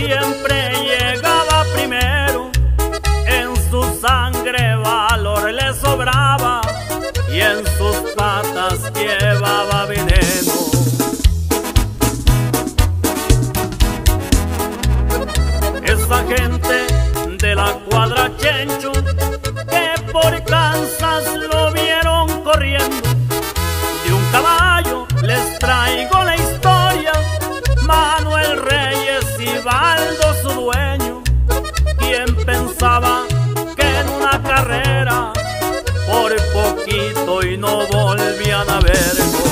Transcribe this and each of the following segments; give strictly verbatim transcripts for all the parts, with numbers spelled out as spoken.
siempre llegaba primero. En su sangre valor le sobraba y en sus patas llevaba veneno. Esa gente de la cuadra Chencho que por Kansas lo vieron corriendo, de un caballo les traigo la historia. Manuel Reyes y Baldo su dueño, quien pensaba que en una carrera por poquito y no volvían a verlo.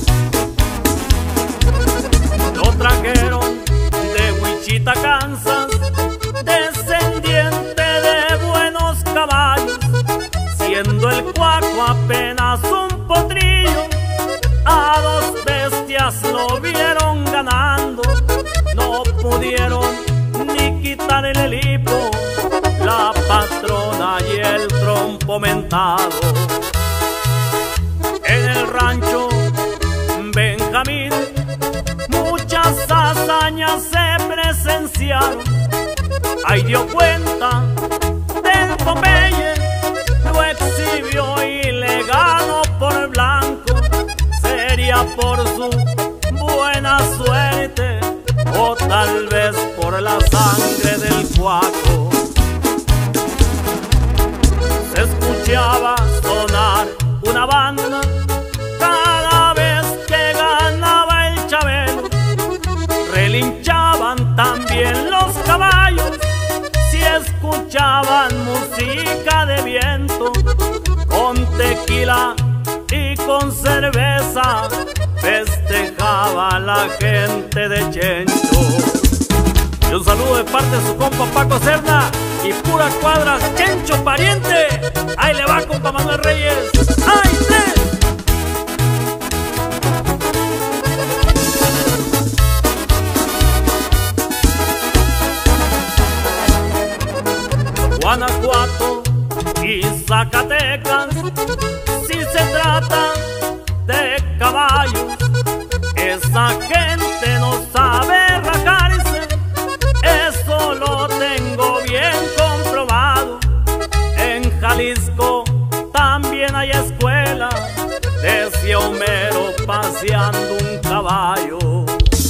Lo trajeron de Wichita, Kansas, descendiente de buenos caballos, siendo el Cuaco apenas un potrillo. A dos bestias lo vieron ganando, no pudieron ni quitar el hipo, la patrona y el trompo mentado. En el rancho Benjamín muchas hazañas se presenciaron. Ahí dio cuenta del Popeye, lo exhibió y le ganó por blanco. Sería por su buena suerte o tal vez por la sangre del Cuaco. Se escuchaba sonar una banda cada vez que ganaba el Chabelo. Relinchaban también los caballos si escuchaban música de viento. Con tequila y con cerveza festejaba la gente de Chencho. Y un saludo de parte de su compa Paco Serna y pura cuadra Chencho pariente. Ahí le va, compa Manuel Reyes. ¡Ay, tres! Guanajuato y Zacatecas, si se trata de caballos, esa gente no sabe rajarse. Eso lo tengo bien comprobado. En Jalisco también hay escuela, decía Homero paseando un caballo.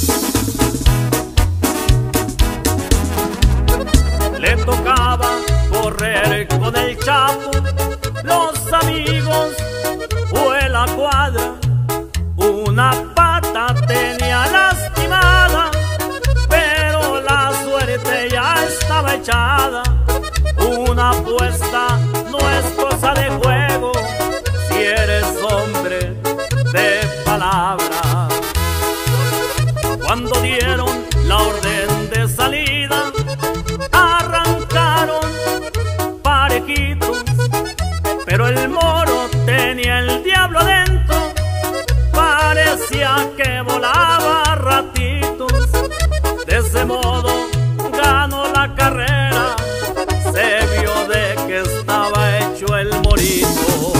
Le tocaba correr con el Chapo, los amigos fue la cuadra. Una pata tenía lastimada, pero la suerte ya estaba echada. Una apuesta no es cosa de juego si eres hombre de palabra. Cuando dieron la orden de salida, arrancaron parejitos, pero el moro tenía el diablo adentro. Parecía que volaba ratitos. De ese modo ganó la carrera. Se vio de que estaba hecho el morito.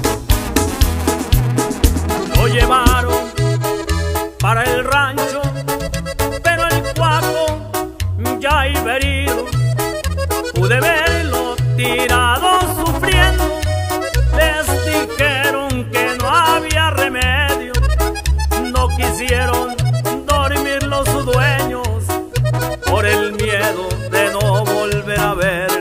Lo llevaron para el rancho, pero el Cuaco ya iba herido. Pude verlo tirado sufriendo. Les dijeron que no había remedio. No quisieron dormir los dueños por el miedo de no volver a verlo.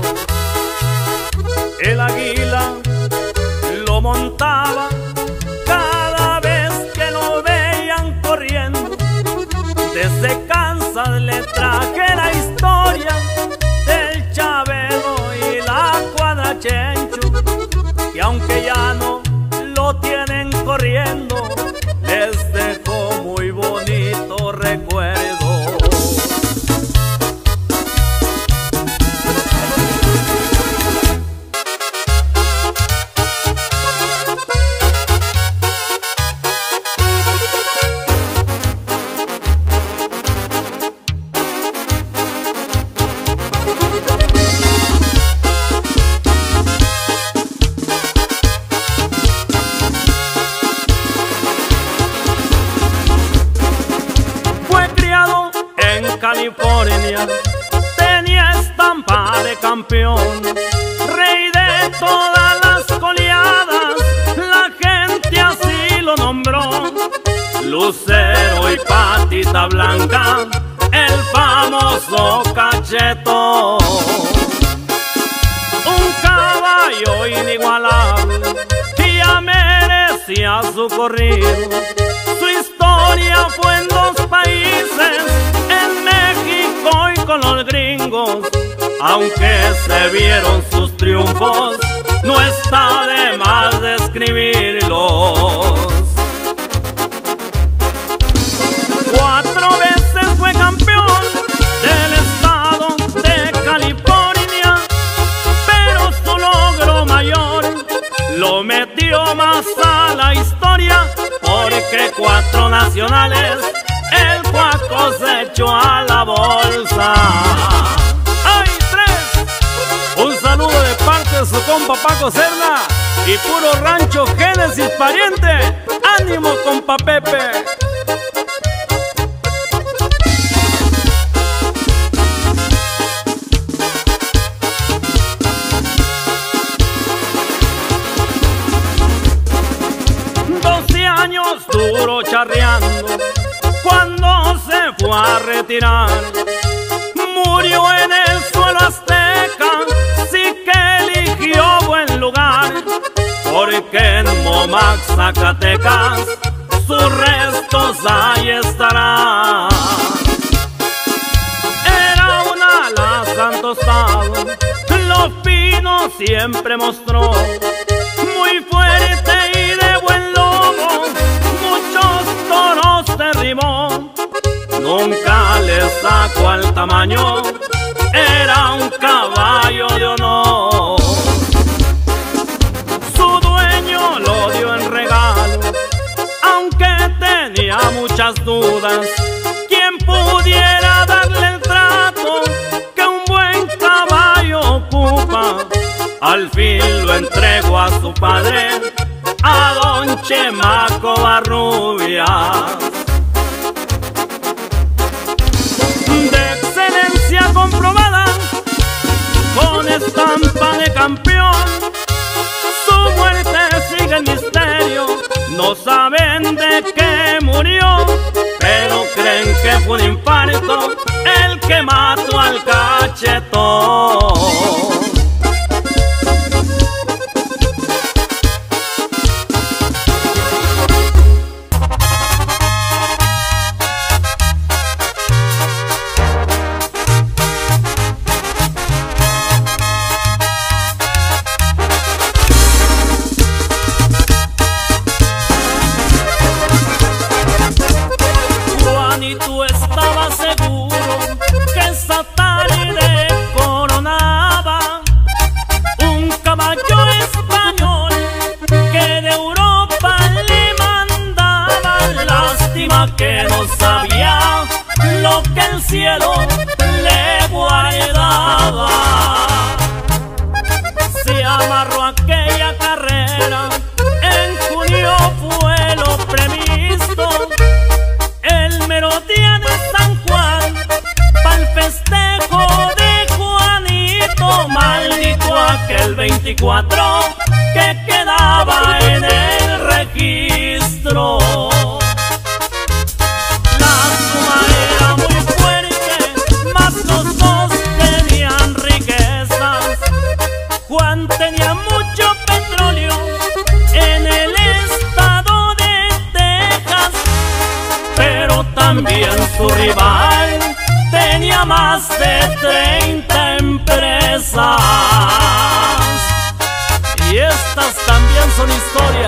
El águila lo montaba cada vez que lo veían corriendo. Desde Kansas le traje la historia del Chabelo y la cuadra Chencho, y aunque ya no lo tienen corriendo, les dejo muy bonito recuerdo. California tenía estampa de campeón, rey de todas las coleadas, la gente así lo nombró. Lucero y patita blanca, el famoso Cacheto. Un caballo inigualable, ya merecía su corrido. Su historia fue en dos países, en México y con los gringos. Aunque se vieron sus triunfos, no está de más describirlos. Cuatro veces fue campeón del estado de California, pero su logro mayor lo metió más a la historia, porque cuatro nacionales el Cuaco se echó a la bolsa. ¡Ay, tres! Un saludo de parte de su compa Paco Cerda y puro rancho Génesis pariente. ¡Ánimo, compa Pepe! Años duro charreando, cuando se fue a retirar, murió en el suelo azteca, sí que eligió buen lugar, porque en Momac, Zacatecas, sus restos ahí estarán. Era un alazán tostado, lo fino siempre mostró, muy fuerte y de buen lomo, muchos toros derribó, nunca le sacó al tamaño, era un caballo de honor. Su dueño lo dio en regalo, aunque tenía muchas dudas, ¿quién pudiera darle el trato que un buen caballo ocupa? Al fin lo entregó a su padre, a don Chemaco Barrubias. De excelencia comprobada, con estampa de campeón, su muerte sigue en misterio, no saben de qué murió, pero creen que fue un infarto el que mató al Cachetón. Y tú estabas seguro que esa tarde coronaba un caballo español que de Europa le mandaba. Lástima que no sabía lo que el cielo le guardaba. Se amarró aquella carrera, en junio fue lo previsto, el mero día de San Juan, pa'l festejo de Juanito. Maldito aquel veinticuatro que quedaba en el registro. La suma era muy fuerte, mas los dos tenían riquezas. Juan tenía mucho petróleo en el estado de Texas, pero también su rival tenía más de treinta empresas. Y estas también son historias.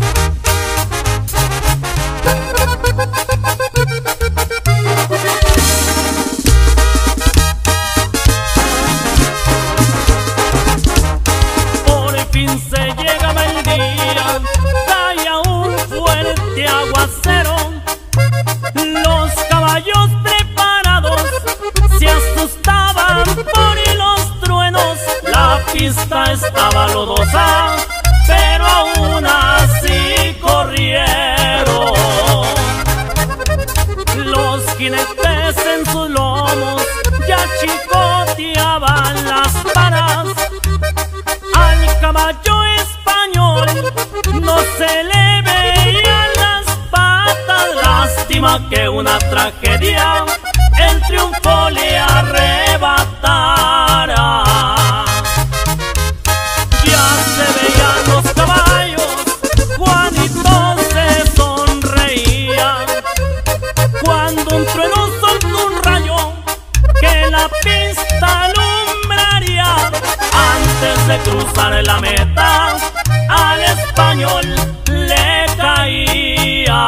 Por fin se llegaba el día, caía un fuerte aguacero. Los caballos preparados se asustaban por los truenos, la pista estaba lodosa, pero aún así corrieron. Los los jinetes en sus lomos ya chicoteaban las varas. Al caballo español no se le veían las patas. Lástima que una tragedia el triunfo le arrebatara. Ya se veían los caballos, Juanito se sonreía cuando un trueno soltó un rayo que la pista alumbraría. Antes de cruzar la meta, al español le caía.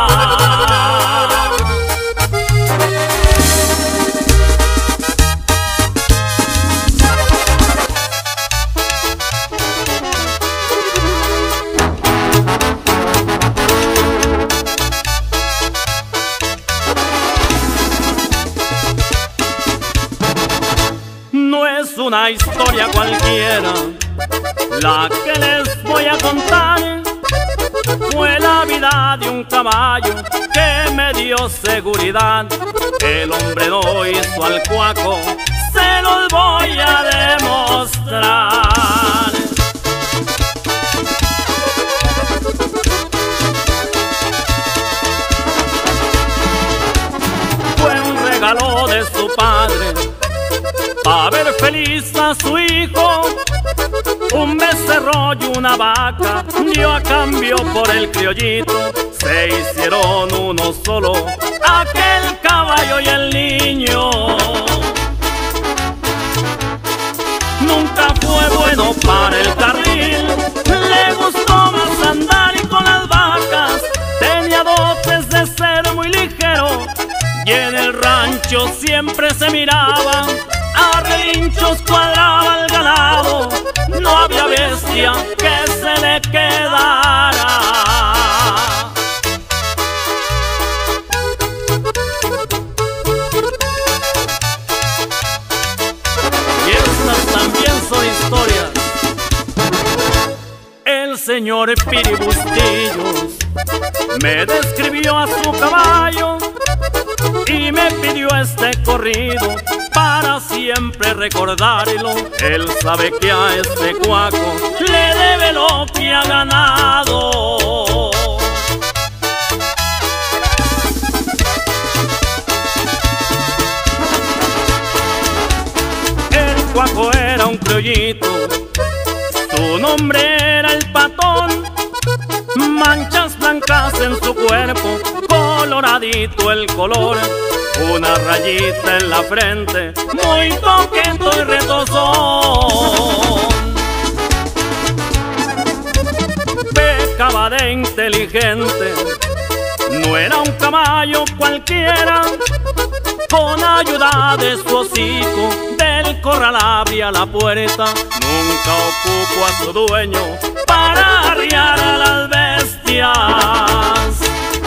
No es una historia cualquiera la que les voy a contar. Fue la vida de un caballo que me dio seguridad. El hombre no hizo al cuaco, se los voy a demostrar. Fue un regalo de su padre para ver feliz a su hijo. Un becerro y una vaca dio a cambio por el criollito. Se hicieron uno solo, aquel caballo y el niño. Nunca fue bueno para el carril, le gustó más andar y con las vacas. Tenía dotes de ser muy ligero y en el rancho siempre se miraba. A relinchos cuadraba el ganado, no había bestia que se le quedara. Y estas también son historias. El señor Piribustillos me describió a su caballo y me pidió este corrido para siempre recordarlo. Él sabe que a este cuaco le debe lo que ha ganado. El cuaco era un criollito, su nombre era el Patón. Manchas blancas en su cuerpo, coloradito el color, una rayita en la frente, muy coqueto y retozón. Pecaba de inteligente, no era un caballo cualquiera. Con ayuda de su hocico, del corral abría la puerta. Nunca ocupó a su dueño para arriar a las bestias.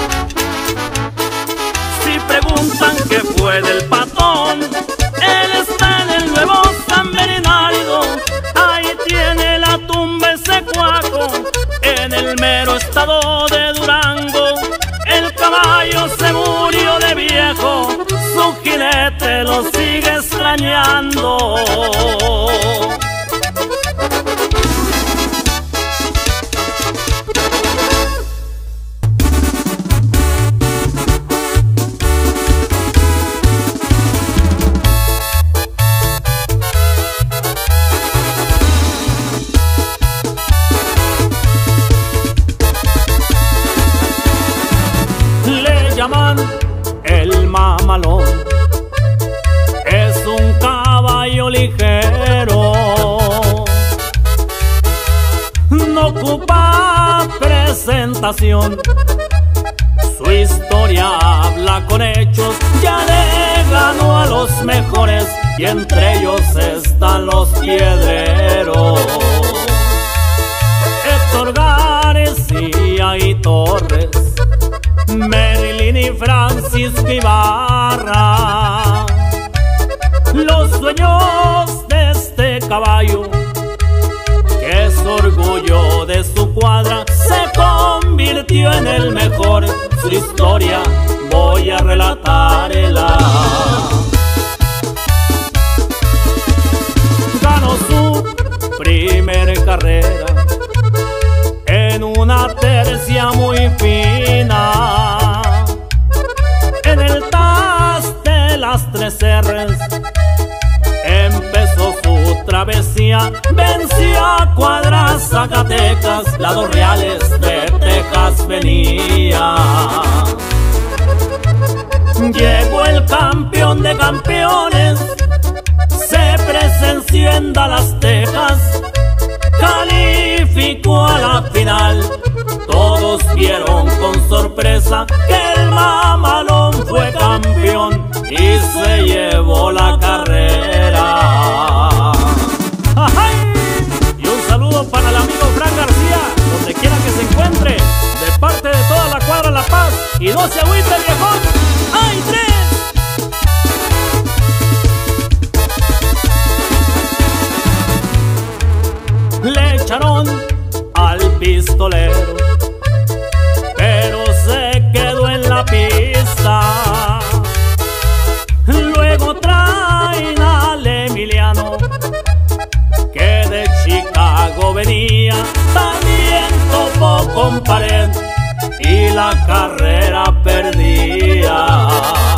Si preguntan qué fue del Patón, él está en el Nuevo San Bernardo. Ahí tiene la tumba ese cuaco, en el mero estado de Durango. El caballo se murió de viejo, su jinete lo sigue extrañando. El mamalón es un caballo ligero, no ocupa presentación. Su historia habla con hechos, ya le ganó a los mejores y entre ellos están los piedreros. Héctor García y Torres, Marilyn y Francisco Ibarra, los dueños de este caballo, que es orgullo de su cuadra, se convirtió en el mejor. Su historia voy a relatar el carrera en una tercia muy fina. En el T A S de las tres R's empezó su travesía, venció a Cuadra, Zacatecas, la Dos Reales de Texas venía. Llegó el campeón de campeones, se presenció en Dallas, Texas, calificó a la final. Todos vieron con sorpresa que el mamalón fue campeón y se llevó la carrera. ¡Ay! Y un saludo para el amigo Fran García, donde quiera que se encuentre, de parte de toda la cuadra La Paz. Y no se agüite, viejón. ¡Ay, tres! Le echaron al pistolero, pero se quedó en la pista. Luego traen al Emiliano, que de Chicago venía, también topó con pared y la carrera perdía.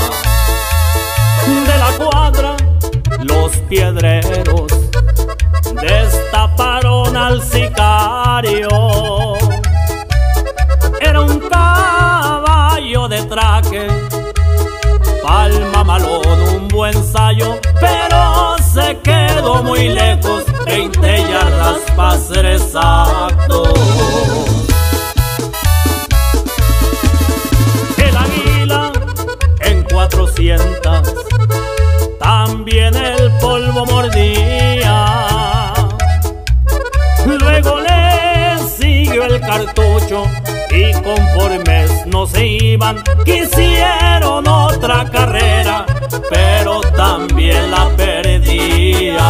De la cuadra, los piedreros destaparon al sicario. Era un caballo de traque, pa'l mamalón un buen sayo, pero se quedó muy lejos, veinte yardas pa' ser exacto. El águila en cuatrocientas, también el polvo mordía. Luego le siguió el cartucho y conformes no se iban, quisieron otra carrera, pero también la perdían.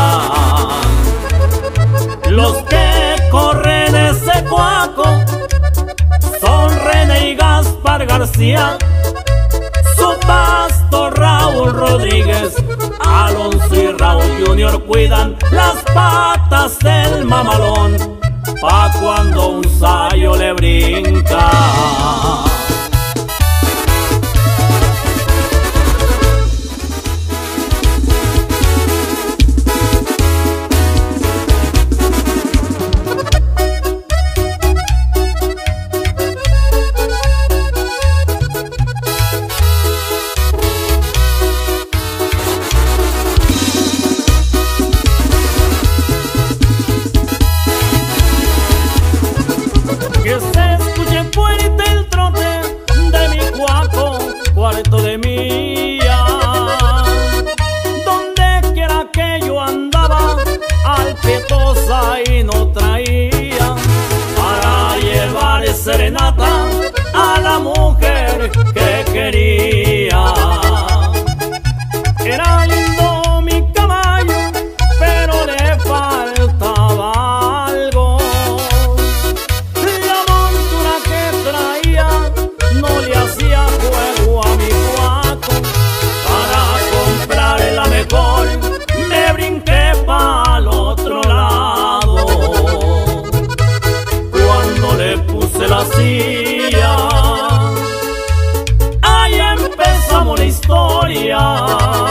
Los que corren ese cuaco son René y Gaspar García, su pastor Raúl Rodríguez, Alonso y Raúl Junior cuidan las patas del mamalón pa' cuando un sayo le brinca. Que se escuche fuerte el trote de mi cuaco, cuarto de milla. Donde quiera que yo andaba, al pietosa y no traía para llevar serenata a la mujer que quería. Era lindo mi caballo, pero le faltaba algo. No le hacía juego a mi cuaco, para comprarle la mejor me brinqué pa'l otro lado. Cuando le puse la silla, ahí empezamos la historia.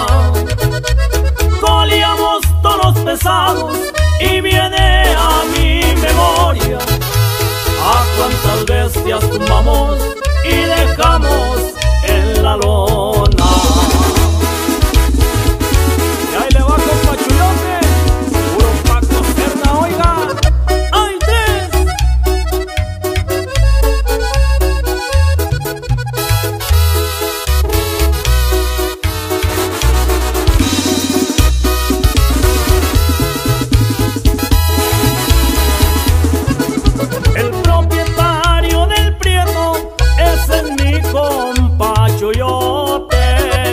Colíamos todos pesados y viene a mi memoria a cuántas bestias tumbamos y dejamos en la lona. Y ahí le va con Pachulote, puro Paco Serna, oiga. ¡Ay, tres! El propietario del Prieto es el mi compa Chuyote,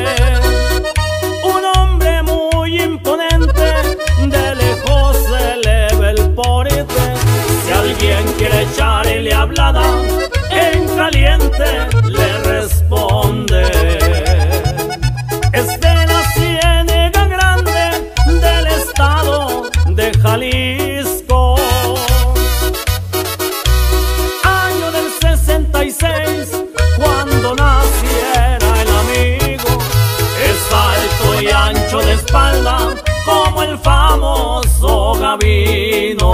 un hombre muy imponente, de lejos se le ve el porte. Si alguien quiere echarle hablada, en caliente le responde. Es de la Ciénega Grande, del estado de Jalisco. el famoso Gavino.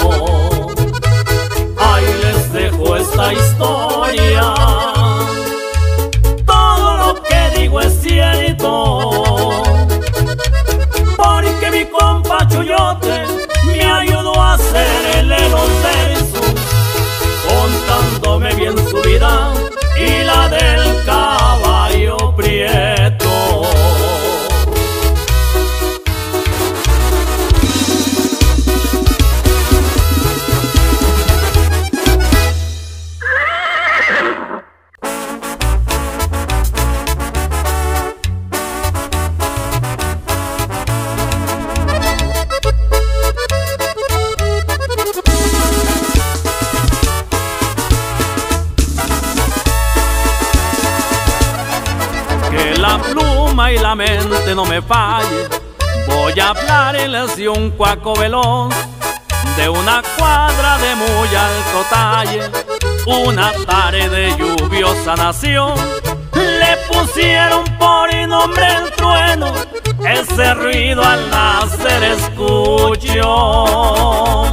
Ahí les dejo esta historia, todo lo que digo es cierto, porque mi compa Chuyote me ayudó a hacerle los versos, contándome bien su vida y la del caballo prieto. La pluma y la mente no me falle, voy a hablarles de un cuaco veloz, de una cuadra de muy alto talle. Una tarde de lluviosa nació, le pusieron por nombre el trueno, ese ruido al nacer escuchó.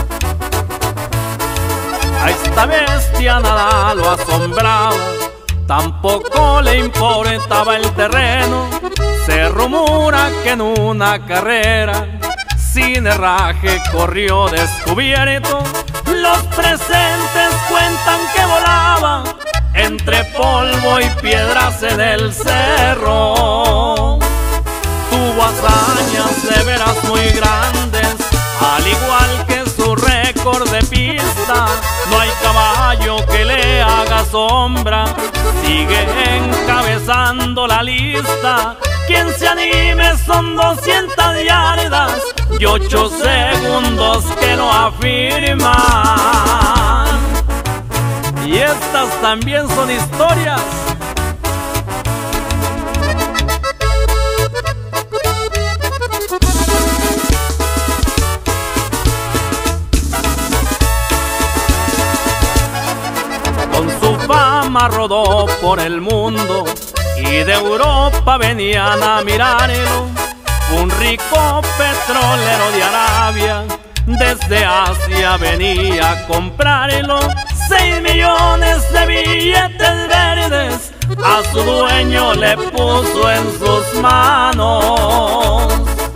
A esta bestia nada lo asombraba, tampoco le importaba el terreno. Se rumora que en una carrera sin herraje corrió descubierto. Los presentes cuentan que volaba entre polvo y piedras en el cerro. Tuvo hazañas de veras muy grandes, al igual que su récord de pista. No hay caballo que le haga sombra, sigue encabezando la lista. Quien se anime, son doscientas yardas y ocho segundos que lo afirman. Y estas también son historias. Con su fama rodó por el mundo y de Europa venían a mirarlo. Un rico petrolero de Arabia desde Asia venía a comprarlo. Seis millones de billetes verdes a su dueño le puso en sus manos.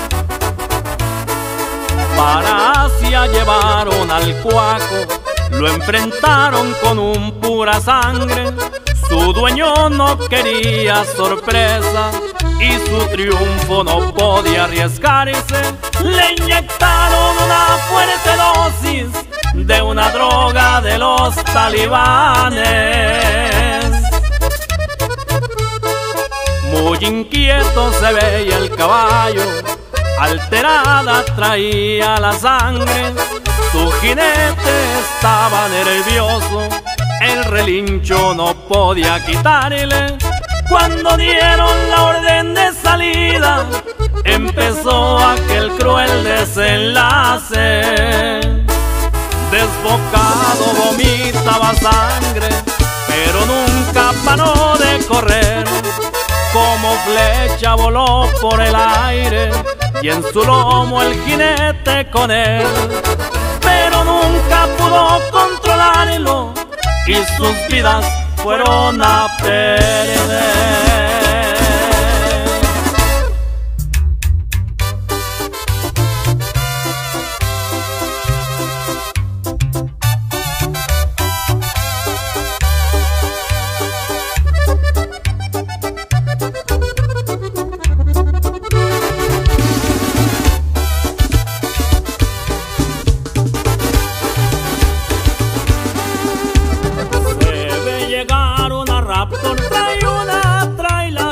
Para Asia llevaron al cuaco, lo enfrentaron con un pura sangre. Su dueño no quería sorpresa y su triunfo no podía arriesgarse. Le inyectaron una fuerte dosis de una droga de los talibanes. Muy inquieto se veía el caballo, alterada traía la sangre. Su jinete estaba nervioso, el relincho no podía quitarle. Cuando dieron la orden de salida, empezó aquel cruel desenlace. Desbocado vomitaba sangre, pero nunca paró de correr. Como flecha voló por el aire y en su lomo el jinete con él. Pero nunca pudo controlarlo y sus vidas fueron a perder. Raptor trae una traila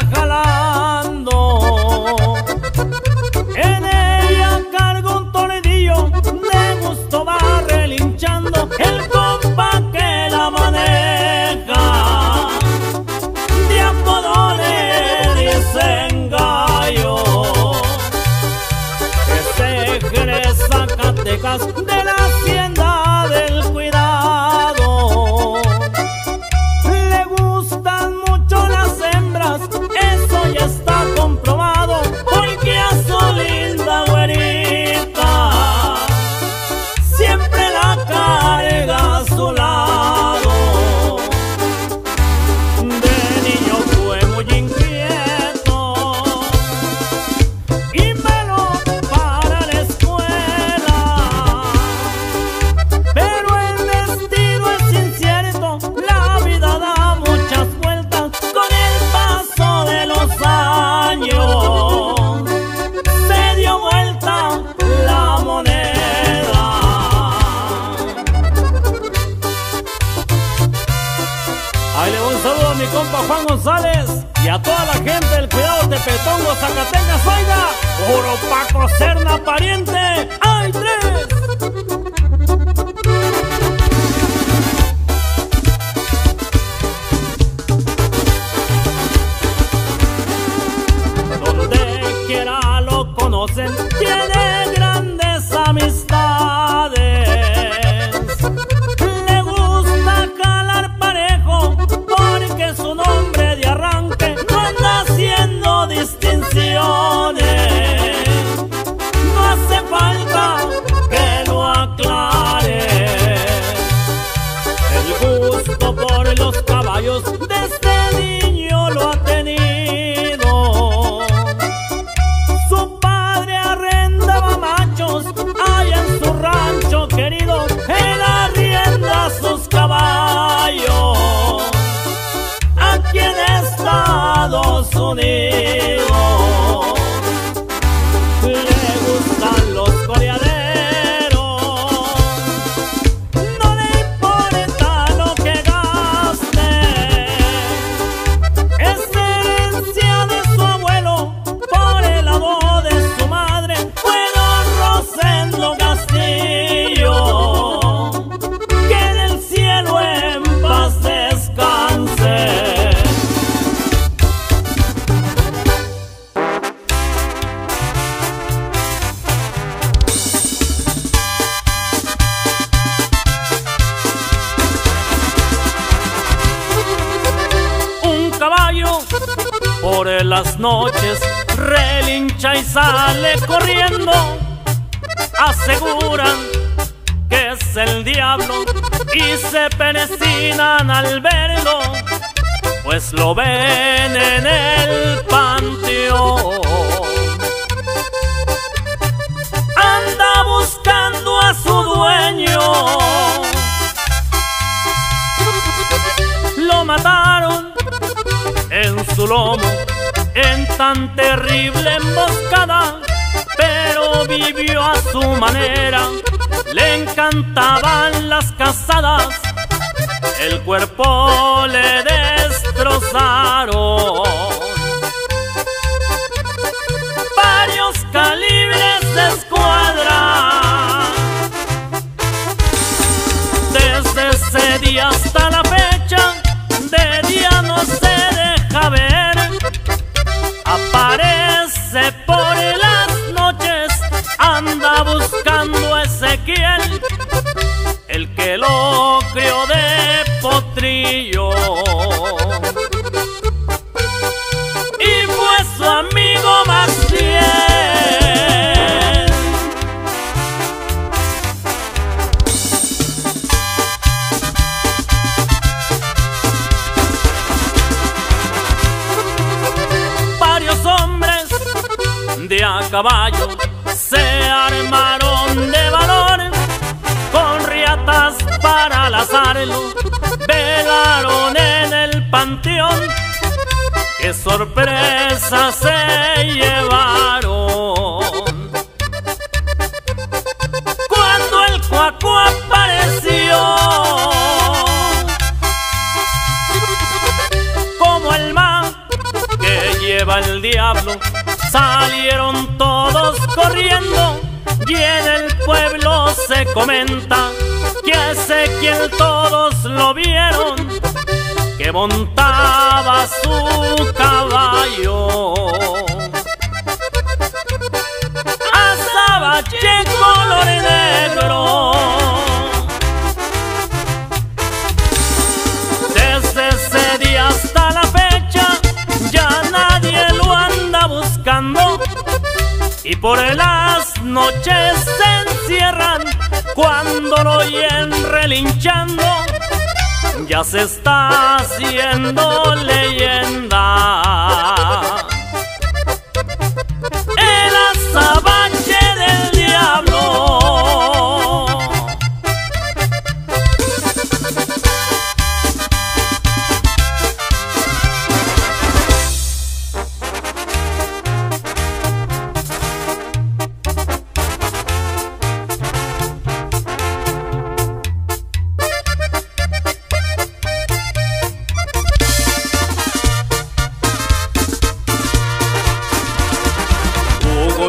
Y a toda la gente del Cuidado Tepetongo, Zacatecas, oiga, puro Paco Serna pariente. ¡Ay, tres! Donde quiera lo conocen, tiene grandes amistades. Le gusta jalar parejo porque su nombre de arranque no anda haciendo distinciones. No hace falta que lo aclare. El gusto por los caballos desde niño lo ha tenido. Su padre arrendaba machos allá en su rancho querido. Él arrienda sus caballos aquí en Estados Unidos. Le gustan los coreaderos, no le importa lo que gaste. Es herencia de su abuelo, por el lado de su madre fue don Rosendo Castillo. Que en el cielo en paz descanse. Por las noches relincha y sale corriendo. Aseguran que es el diablo y se persignan al verlo, pues lo ven en el panteón. Anda buscando a su dueño. Lo mataron en su lomo en tan terrible emboscada, pero vivió a su manera, le encantaban las cazadas. El cuerpo le destrozaron, varios calibres de escuadra. Desde ese día hasta la fecha, de día no se deja ver. Aparece por las noches, anda buscando a Ezequiel, el que lo crió de potrillo y fue su amigo más fiel. De a caballo se armaron de valor, con riatas para lazarlo, velaron en el panteón. ¡Qué sorpresa se llevaron! Cuando el cuaco apareció, como el mar que lleva el diablo, salieron todos corriendo y en el pueblo se comenta que a Ezequiel todos lo vieron, que montaba su caballo. Azabache color negro. Desde ese día hasta la fecha ya nadie lo anda buscando, y por las noches se encierran cuando lo oyen relinchando. Ya se está haciendo leyenda el azabache del diablo.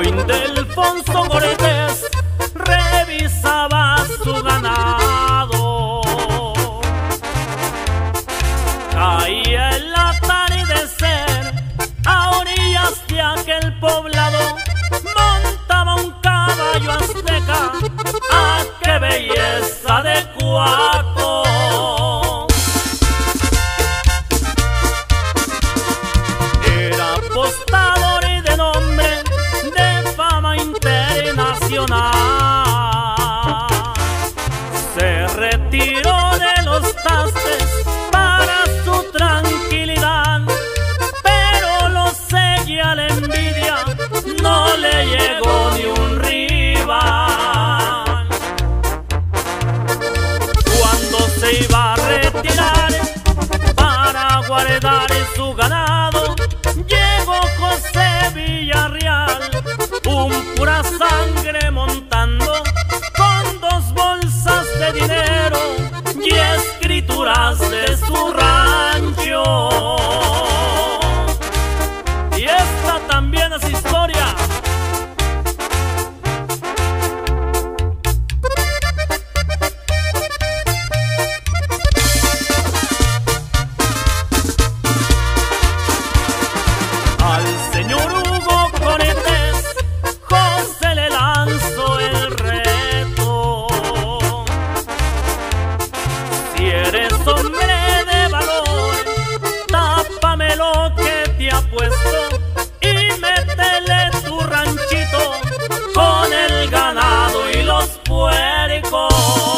Ildefonso Cortés revisaba su ganado. Caía el atardecer a orillas de aquel poblado, montaba un caballo azteca, ¡ah, qué belleza de cuaco! Era apostador y de nombre, de fama internacional. Se retiró de los trastes para su tranquilidad, pero lo seguía la envidia, no le llegó ni un rival. Cuando se iba a retirar para guardar su ganado, llegó José Villarreal, un pura sangre montando, con dos bolsas de dinero y escrituras de su rancho. Y esta también es historia. Al señor Hugo Cortés, José le lanzó el reto. Si eres hombre de valor, tápame lo que te ha puesto y métele tu ranchito con el ganado y los puercos.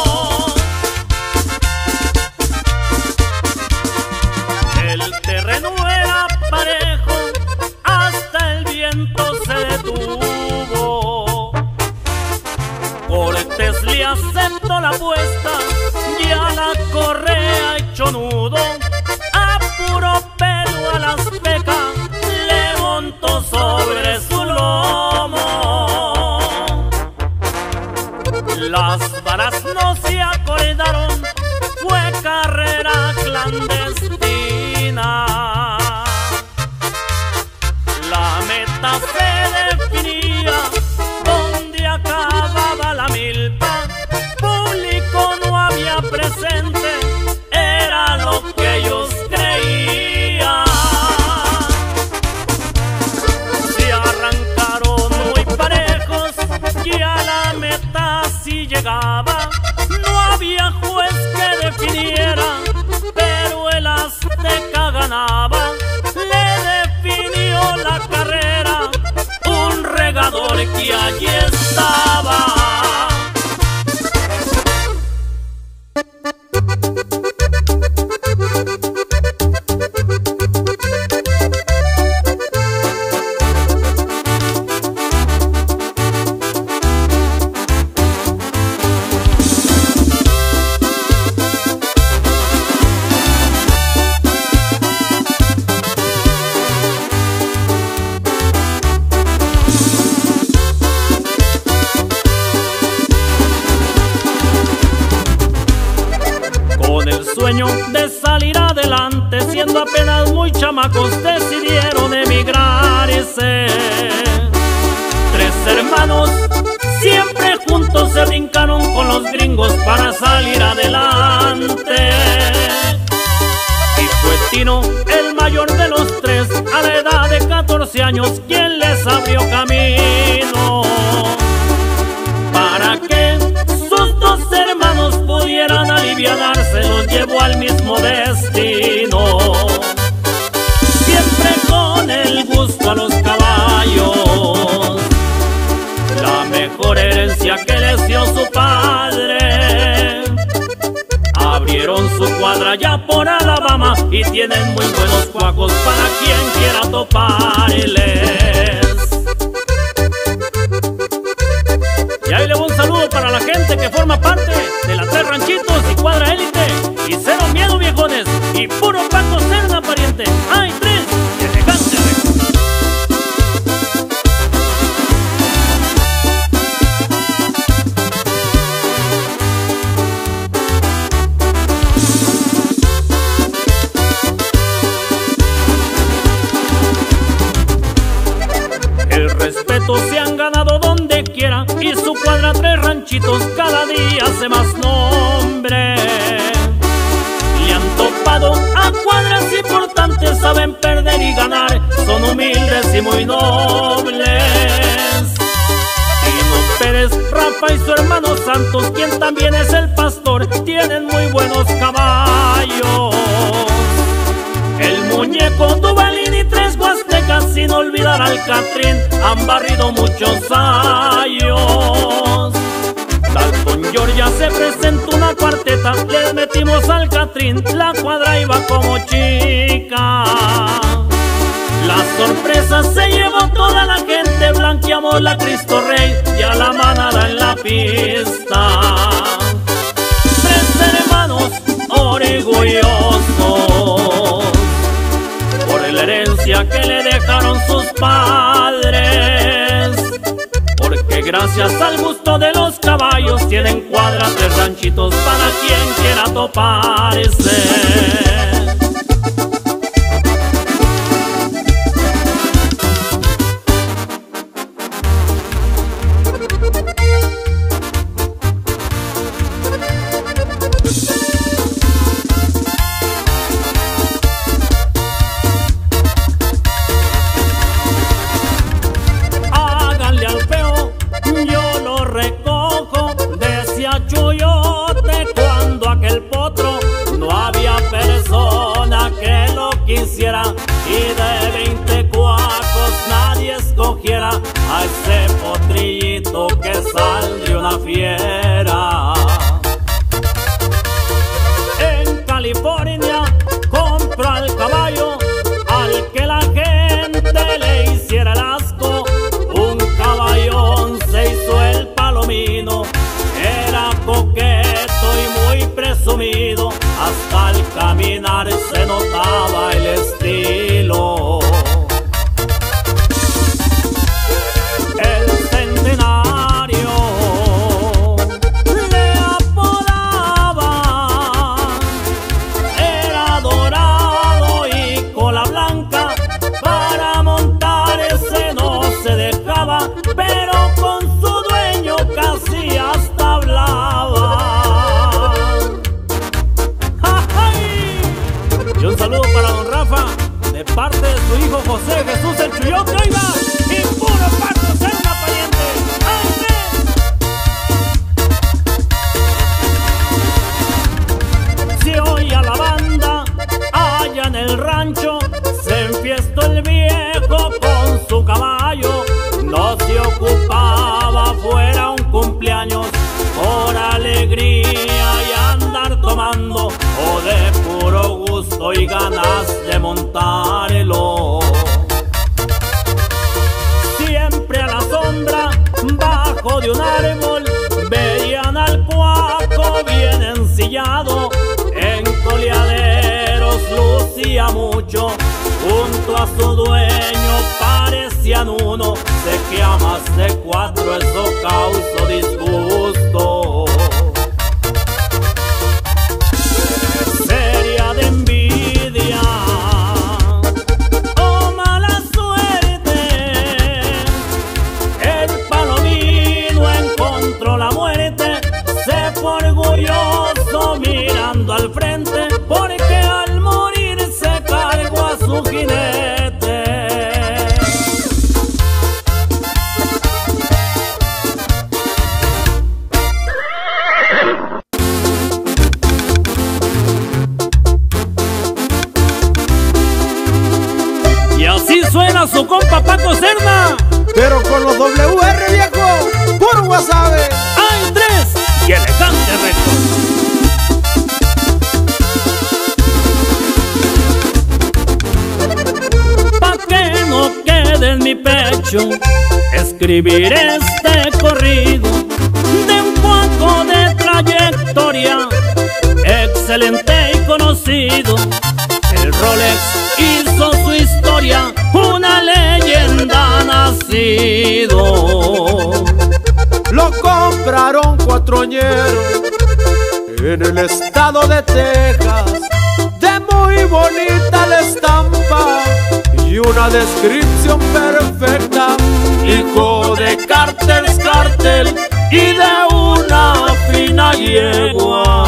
El terreno era parejo, hasta el viento se detuvo. Cortés le aceptó la apuesta y a la correa echó nudo. A puro pelo a la azteca le montó sobre su lomo. Las varas no se acordaron, fue carrera clandestina. La meta se definía donde acababa la milpa. Público no había presente, era lo que ellos creían. Se arrancaron muy parejos y a la meta si llegaba. No había juez que definiera, pero el azteca ganaba. Le definió la carrera un regador que allí estaba. De salir adelante, siendo apenas muy chamacos, decidieron emigrarse. Tres hermanos siempre juntos se brincaron con los gringos para salir adelante. Y fue Tino, el mayor de los tres, a la edad de catorce años, quien les abrió camino para que sus dos hermanos pudieran alivianarse. Los llevó al mismo destino, siempre con el gusto a los caballos, la mejor herencia que les dio su padre. Abrieron su cuadra ya por Alabama y tienen muy buenos cuacos para quien quiera toparles. Y ahí le voy un saludo para la gente que forma parte de la Tres Ranchitos y Cuadra Élite. Y cero miedo, viejones, y puro Paco Cerda, pariente. ¡Ay, tres! ¡Elegante! El respeto se han ganado donde quiera y su cuadra tres ranchitos cada día hace más nombre. Le han topado a cuadras importantes, saben perder y ganar, son humildes y muy nobles. Tino Pérez, Rafa y su hermano Santos, quien también es el pastor, tienen muy buenos caballos. El Muñeco, Duvalín y tres Huastecas, sin olvidar al Catrín, han barrido muchos años. Dalton Georgia se presentó una cuarteta, le metimos al Catrín, la cuadra iba como chica. La sorpresa se llevó toda la gente, blanqueamos la Cristo Rey y a la manada en la pista. Tres hermanos orgullosos por la herencia que le dejaron sus padres, porque gracias al gusto de los caballos tienen cuadras de ranchitos para quien quiera toparse. Y de veinte cuacos nadie escogiera a ese potrillito que saldría una fiera. En California compró al caballo al que la gente le hiciera el asco. Un caballón se hizo el Palomino, era coqueto y muy presumido, hasta al caminar se notaba el estilo. El Centenario le apodaban, era dorado y cola blanca, para montarse no se dejaba, pero con su dueño casi hasta hablaba. Y un saludo para don Rafa, de parte de su hijo José Jesús el Chuyote, oiga, y puro paso ser una pariente. ¡Ay, si oía la banda allá en el rancho, se enfiestó el viejo con su caballo, no se ocupaba fuera un cumpleaños por alegría y andar tomando, o de puro gusto y ganas de montarlo. Siempre a la sombra, bajo de un árbol, veían al cuaco bien ensillado. En coleaderos lucía mucho, junto a su dueño parecían uno. Sé que a más de cuatro eso causó disgusto. Seria de envidia o mala suerte, el Palomino encontró la muerte. Se fue orgulloso mirando al frente, porque al morir se cargó a su jinete. Y así suena su compa Paco Cerna, pero con los W R, viejo, puro wasabi. Hay tres y elegante récord. Pa' que no quede en mi pecho escribir este corrido de un poco de trayectoria, excelente y conocido. El Rolex hizo su historia, una leyenda nacido. Lo compraron cuatroñeros en el estado de Texas, de muy bonita la estampa y una descripción perfecta. Hijo de del cártel y de una fina yegua.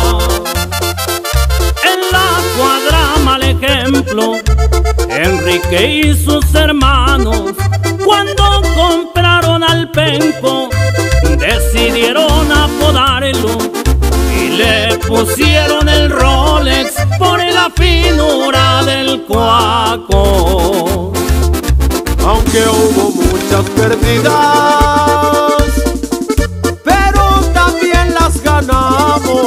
En la cuadra mal ejemplo, Enrique y sus hermanos, cuando compraron al penco, decidieron apodarlo y le pusieron el Rolex por la finura del cuaco. Aunque hubo muchas pérdidas, pero también las ganamos.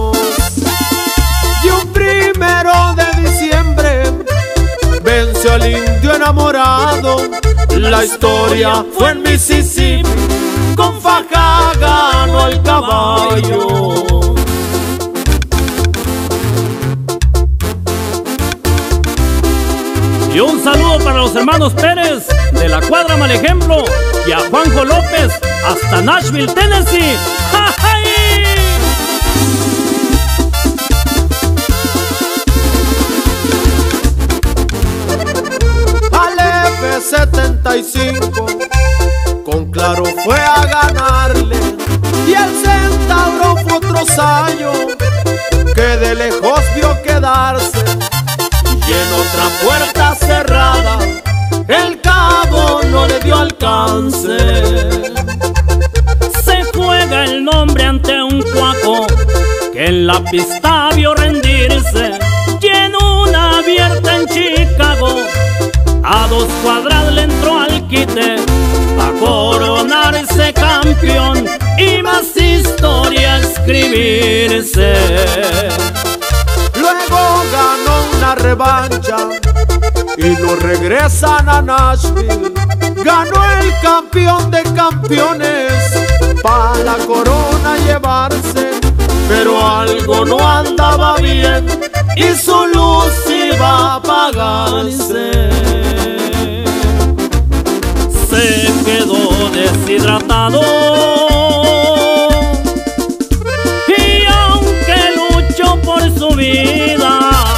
Y un primero de diciembre venció al indio enamorado. La historia fue en Mississippi, con faja ganó el caballo. Y un saludo para los hermanos Pérez de la cuadra Mal Ejemplo y a Juanjo López hasta Nashville, Tennessee. ¡Ja, ja! Al F setenta y cinco con Claro fue a ganarle, y el Centauro fue otro sayo que de lejos vio quedarse. Y en otra puerta cerrada el cabo no le dio alcance. Se juega el nombre ante un cuaco que en la pista vio rendirse, y en una abierta en Chicago a dos cuadras le entró al quite pa' coronarse campeón y más historia escribirse. Luego ganó una revancha y lo regresan a Nashville. Ganó el campeón de campeones pa' la corona llevarse, pero algo no andaba bien y su luz iba a apagarse. Se quedó deshidratado y aunque luchó por su vida,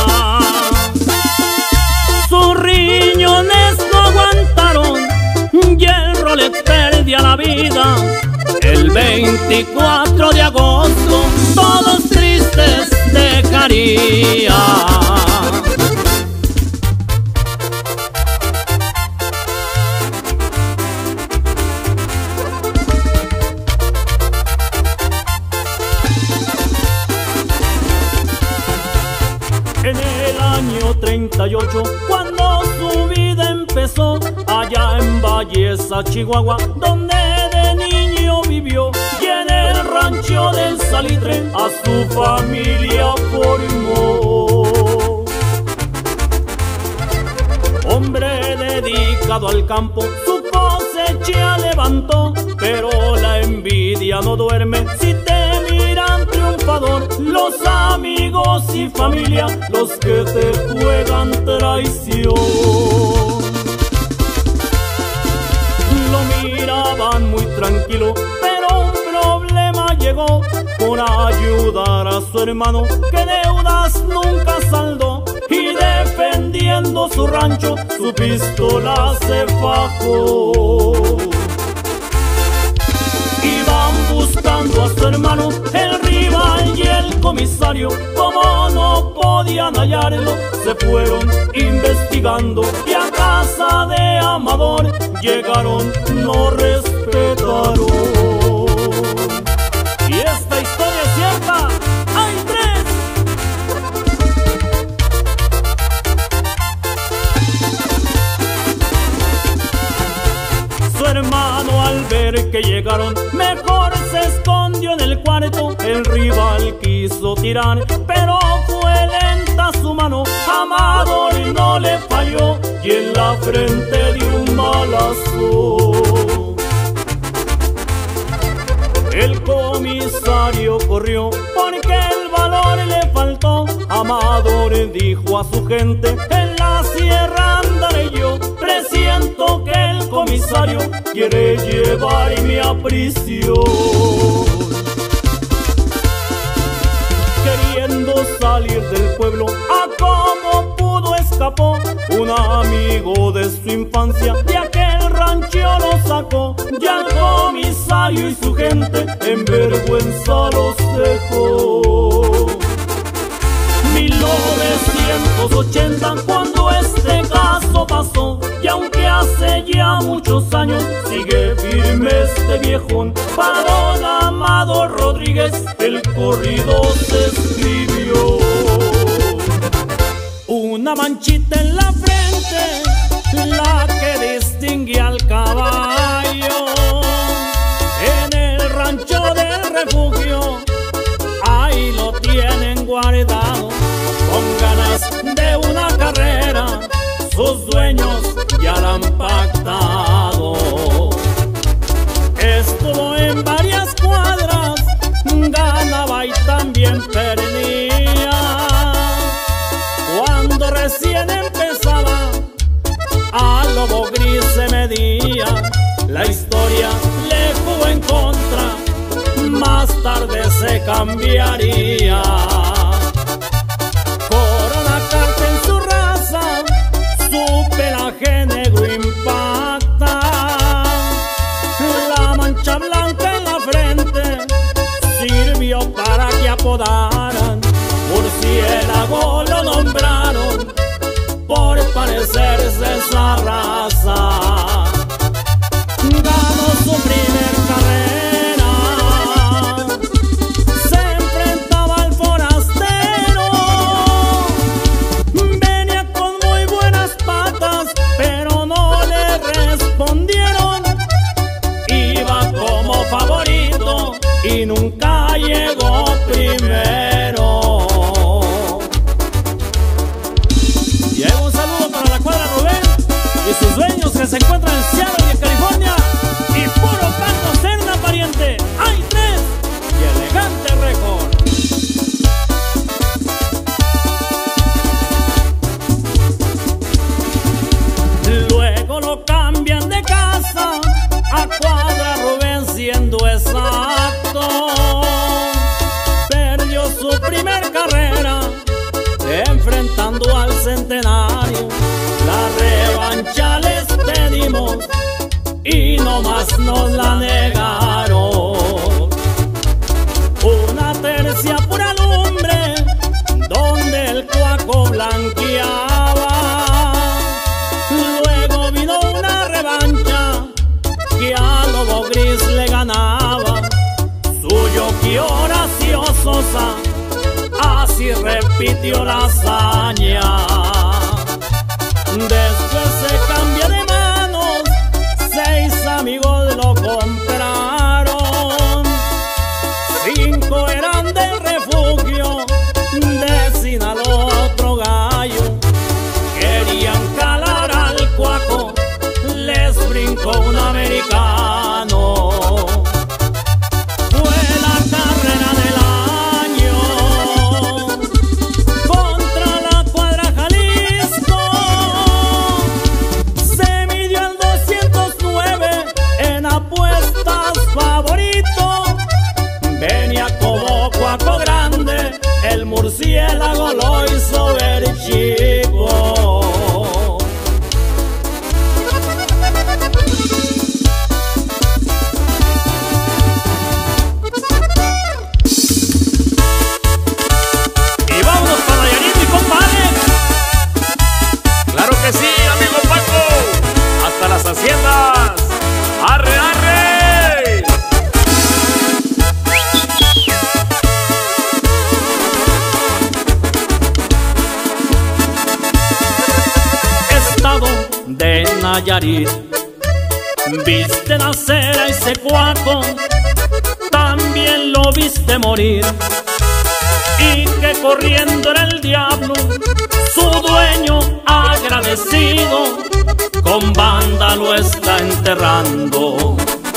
sus riñones no aguantaron y el Rolex perdía la vida. El veinticuatro de agosto todos tristes dejaría. En el año treinta y ocho, cuando su vida empezó, allá en Valleza, Chihuahua, donde de niño vivió, y en el rancho del Salitre a su familia formó. Hombre dedicado al campo, su cosecha levantó, pero la envidia no duerme. Si te miran triunfador, los amigos y familia, los que te juegan traición. Lo miraban muy tranquilo, pero un problema llegó por ayudar a su hermano, que deudas nunca saldó, y defendiendo su rancho, su pistola se fajó. Iban buscando a su hermano, el rival y el comisario. Como no podían hallarlo, se fueron investigando, y a casa de Amador llegaron, no respetaron. Y esta historia es cierta, hay tres. Su hermano, al ver que llegaron, mejor se escondió en el cuarto. El rival quiso tirar, pero fue lenta su mano. Amador no le falló y en la frente dio un balazo. El comisario corrió porque el valor le faltó. Amador dijo a su gente: en la sierra andaré yo, presiento que el comisario quiere llevarme a prisión. Queriendo salir del pueblo, a como pudo escapó. Un amigo de su infancia de aquel rancho lo sacó, y al comisario caballo y su gente en vergüenza los dejó. mil novecientos ochenta cuando este caso pasó, y aunque hace ya muchos años sigue firme este viejón, para don Amado Rodríguez el corrido se escribió. Una manchita en la frente, la que distingue al caballo, en el rancho del refugio, ahí lo tienen guardado, con ganas de una carrera, sus dueños ya la han pactado. Estuvo en varias cuadras, ganaba y también perdía. Cuando recién empezaba, a lobo gris se medía. La historia le jugó en contra, más tarde se cambiaría. Corona carta en su raza, su pelaje negro impacta. La mancha blanca en la frente sirvió para que apodaran murciélago, lo nombraron por parecerse a esa raza. Ganó su primer carrera, se enfrentaba al forastero, venía con muy buenas patas, pero no le respondieron. Iba como favorito y nunca llegó primero. Llega un saludo para la cuadra Rubén y sus dueños que se encuentran en Seattle y en California, y puro Paco Cerna pariente. Hay tres y elegante récord. Luego lo cambian de casa a cuadra Rubén, siendo exacto. Perdió su primer carrera enfrentando al centenario. La revancha les pedimos y nomás nos la negaron. Una tercia pura lumbre donde el cuaco blanqueaba. Luego vino una revancha que a lobo gris le ganaba. Suyo que Horacio Sosa, así repitió la hazaña. Después se cambia de manos, seis amigos lo compraron. Cinco eran del refugio, de Sinaloa otro gallo. Querían calar al cuaco, les brincó un americano. Fue la carrera del año contra la cuadra Jalisco. Se midió el doscientos nueve en apuestas favorito. Venía como cuaco grande, el murciélago lo hizo ver chico. Haciendas, arre, arre. Estado de Nayarit, viste nacer a ese cuaco, también lo viste morir, y que corriendo era el diablo, su dueño agradecido, con banda lo está enterrando.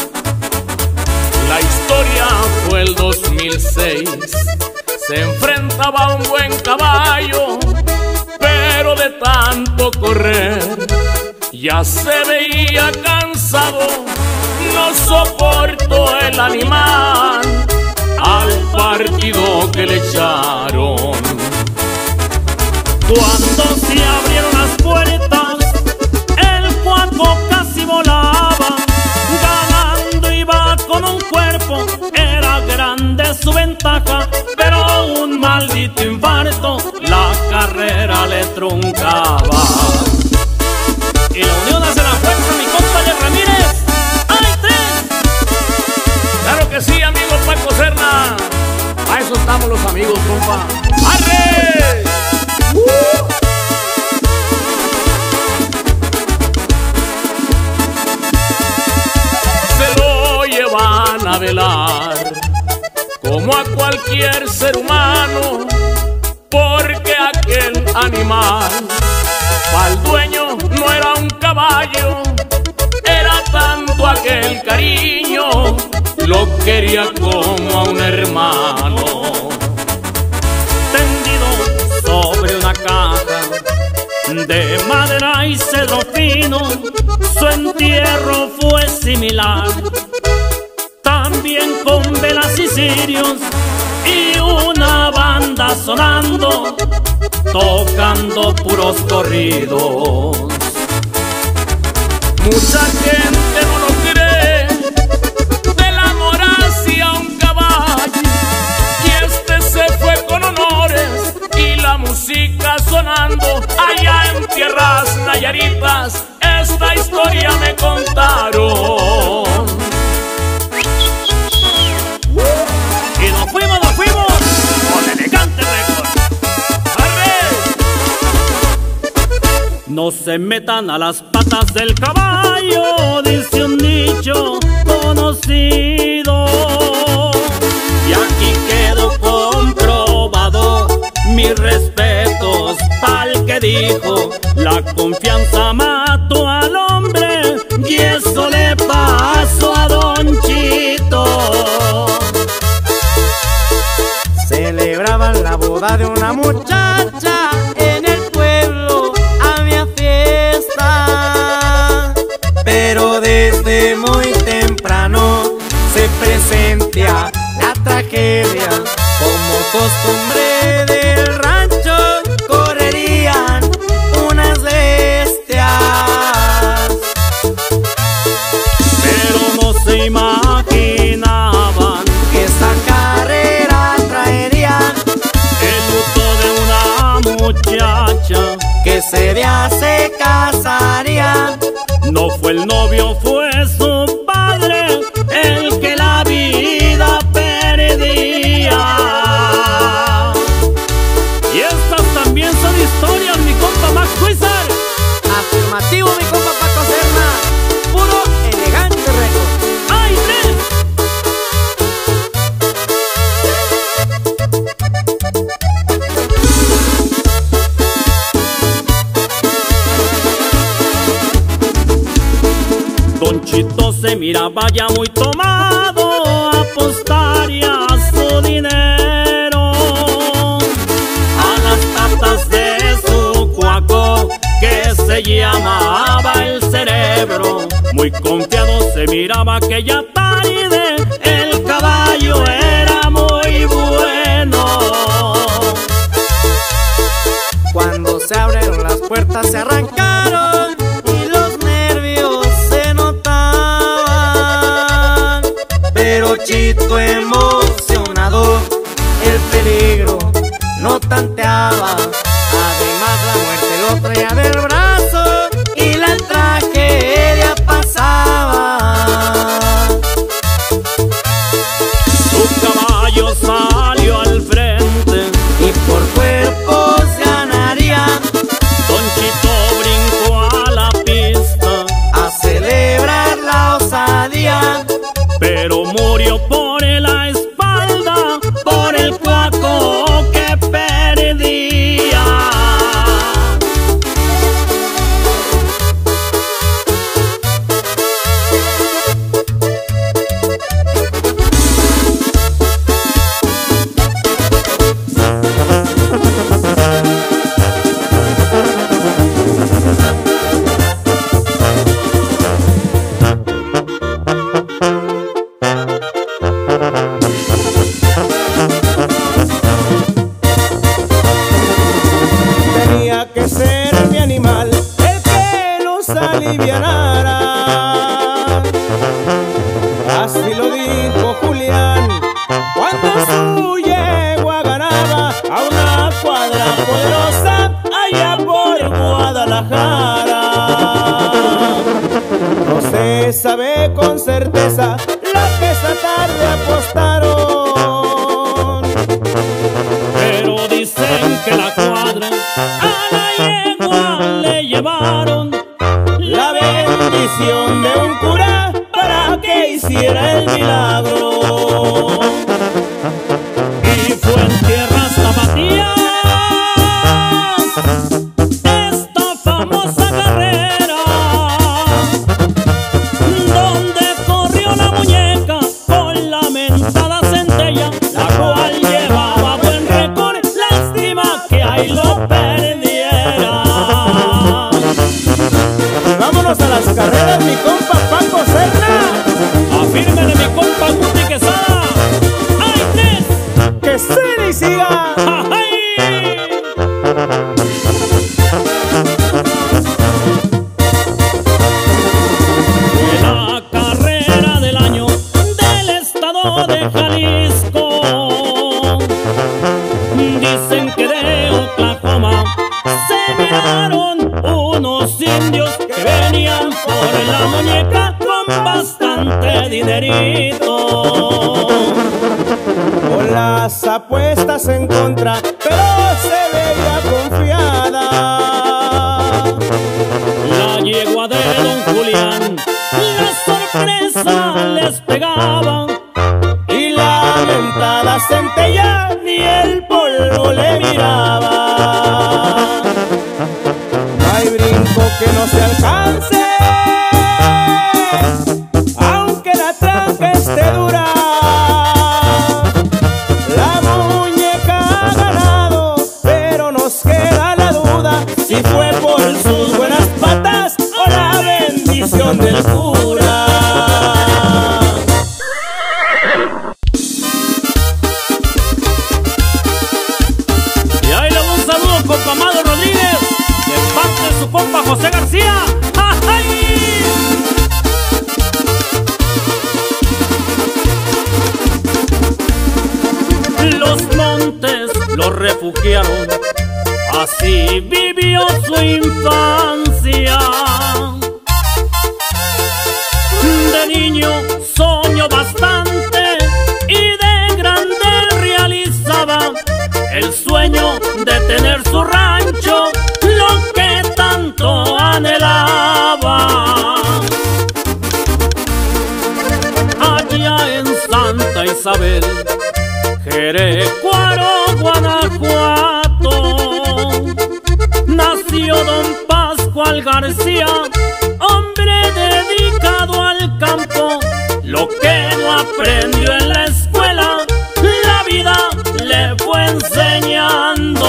La historia fue el dos mil seis, se enfrentaba a un buen caballo, pero de tanto correr ya se veía cansado. No soportó el animal al partido que le echaron. Cuando se abrieron las puertas, el cuaco casi volaba, ganando iba con un caja, pero un maldito infarto la carrera le truncaba. Y la unión hace la fuerza, mi compa de Ramírez. ¡Ay, tres! Claro que sí, amigo Paco Serna. A eso estamos los amigos, compa. ¡Arre! ¡Uh! Se lo llevan a velar como a cualquier ser humano, porque aquel animal pa'l dueño no era un caballo, era tanto aquel cariño, lo quería como a un hermano. Tendido sobre una caja de madera y cedro fino, su entierro fue similar, también con velas y cirios y una banda sonando, tocando puros corridos. Mucha gente no lo cree, del amor hacia un caballo, y este se fue con honores y la música sonando. Allá en tierras nayaritas esta historia me contaron. Y nos fuimos, nos fuimos con Elegante Record. No se metan a las patas del caballo, dice un dicho conocido. Y aquí quedó comprobado, mis respetos al que dijo: la confianza mató al hombre, y eso le pasó a Don Chito. Celebraban la boda de una muchacha en el pueblo, había fiesta, pero desde muy temprano se presenta la tragedia. Como costumbre del rancho correrían unas bestias, pero no se imaginaban que esta carrera traería el luto de una muchacha que ese día se casaría. No fue el novio, fue su padre el que la vida perdía. Y estas también son historias, mi compa Max Wizard. Afirmativo, mi compa Paco Serna. Puro Elegante Record. ¡Ay, tres! Don Chito se miraba ya muy tomado, apostaría su dinero a las patas de su cuaco que se llamaba el Cerebro. Muy confiado se miraba aquella tarde, el caballo era muy bueno. Cuando se abrieron las puertas se arrancaron y los nervios se notaban, pero Chito emocionado el peligro no tanteaba. Además la muerte lo traía del brazo y la tragedia pasaba. Su caballo salió al frente Y por cuerpos ganaría. Don Chito brincó a la pista A celebrar la osadía, pero murió por la espalda, por el cuaco que perdía. con certeza la que esa tarde apostaron. Pero dicen que la cuadra a la yegua le llevaron la bendición de un cura para que hiciera el milagro. Y fue en tierras tapatías esta famosa carrera, donde corrió la muñeca con la mentada centella, la cual llevaba buen récord, lástima que ahí lo perdiera. Vámonos a las carreras, mi compa Paco Serna. Afírmele, mi compa Guti Quesada. ¡Ay, tres! Que se le siga. ¡Ay! Fue la carrera del año del estado de Jalisco. Dicen que de Oklahoma se miraron unos indios que venían por la muñeca con bastante dinerito. Con las apuestas en contra, pero se veía confiada. La yegua de don Julián, la sorpresa les pegaba, Y la mentada centella ni el polvo le miraba. No hay brinco que no se alcance, aunque la tranca esté dura. La muñeca ha ganado, pero nos queda la duda si fue por sus buenas patas o la bendición del cura. y ahí le doy un saludo compa Amado Rodríguez de parte de su compa José García. ¡Ay! Los montes los refugiaron, así vivió su infancia. De niño soñó bastante y de grande realizaba el sueño de tener su rancho, lo que tanto anhelaba. Allá en Santa Isabel, Jerecuaro, Guanajuato, nació don Pascual García, hombre dedicado al campo. Lo que no aprendió en la escuela, la vida le fue enseñando.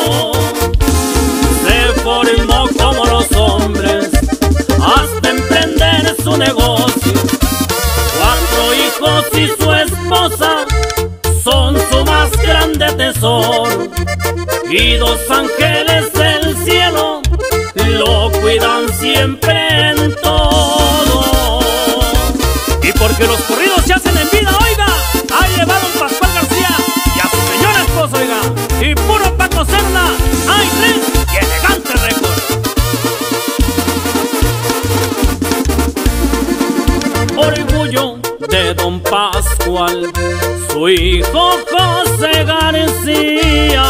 Se formó como los hombres hasta emprender su negocio. Cuatro hijos y su esposa son su más grande tesoro, y dos ángeles del cielo lo cuidan siempre en todo. Y porque los corridos se hacen en vida, oiga, ahí le va don Pascual García y a su señora esposa, oiga, y puro Paco Serna, hay tres y elegante récord. Orgullo de don Pascual, su hijo José García,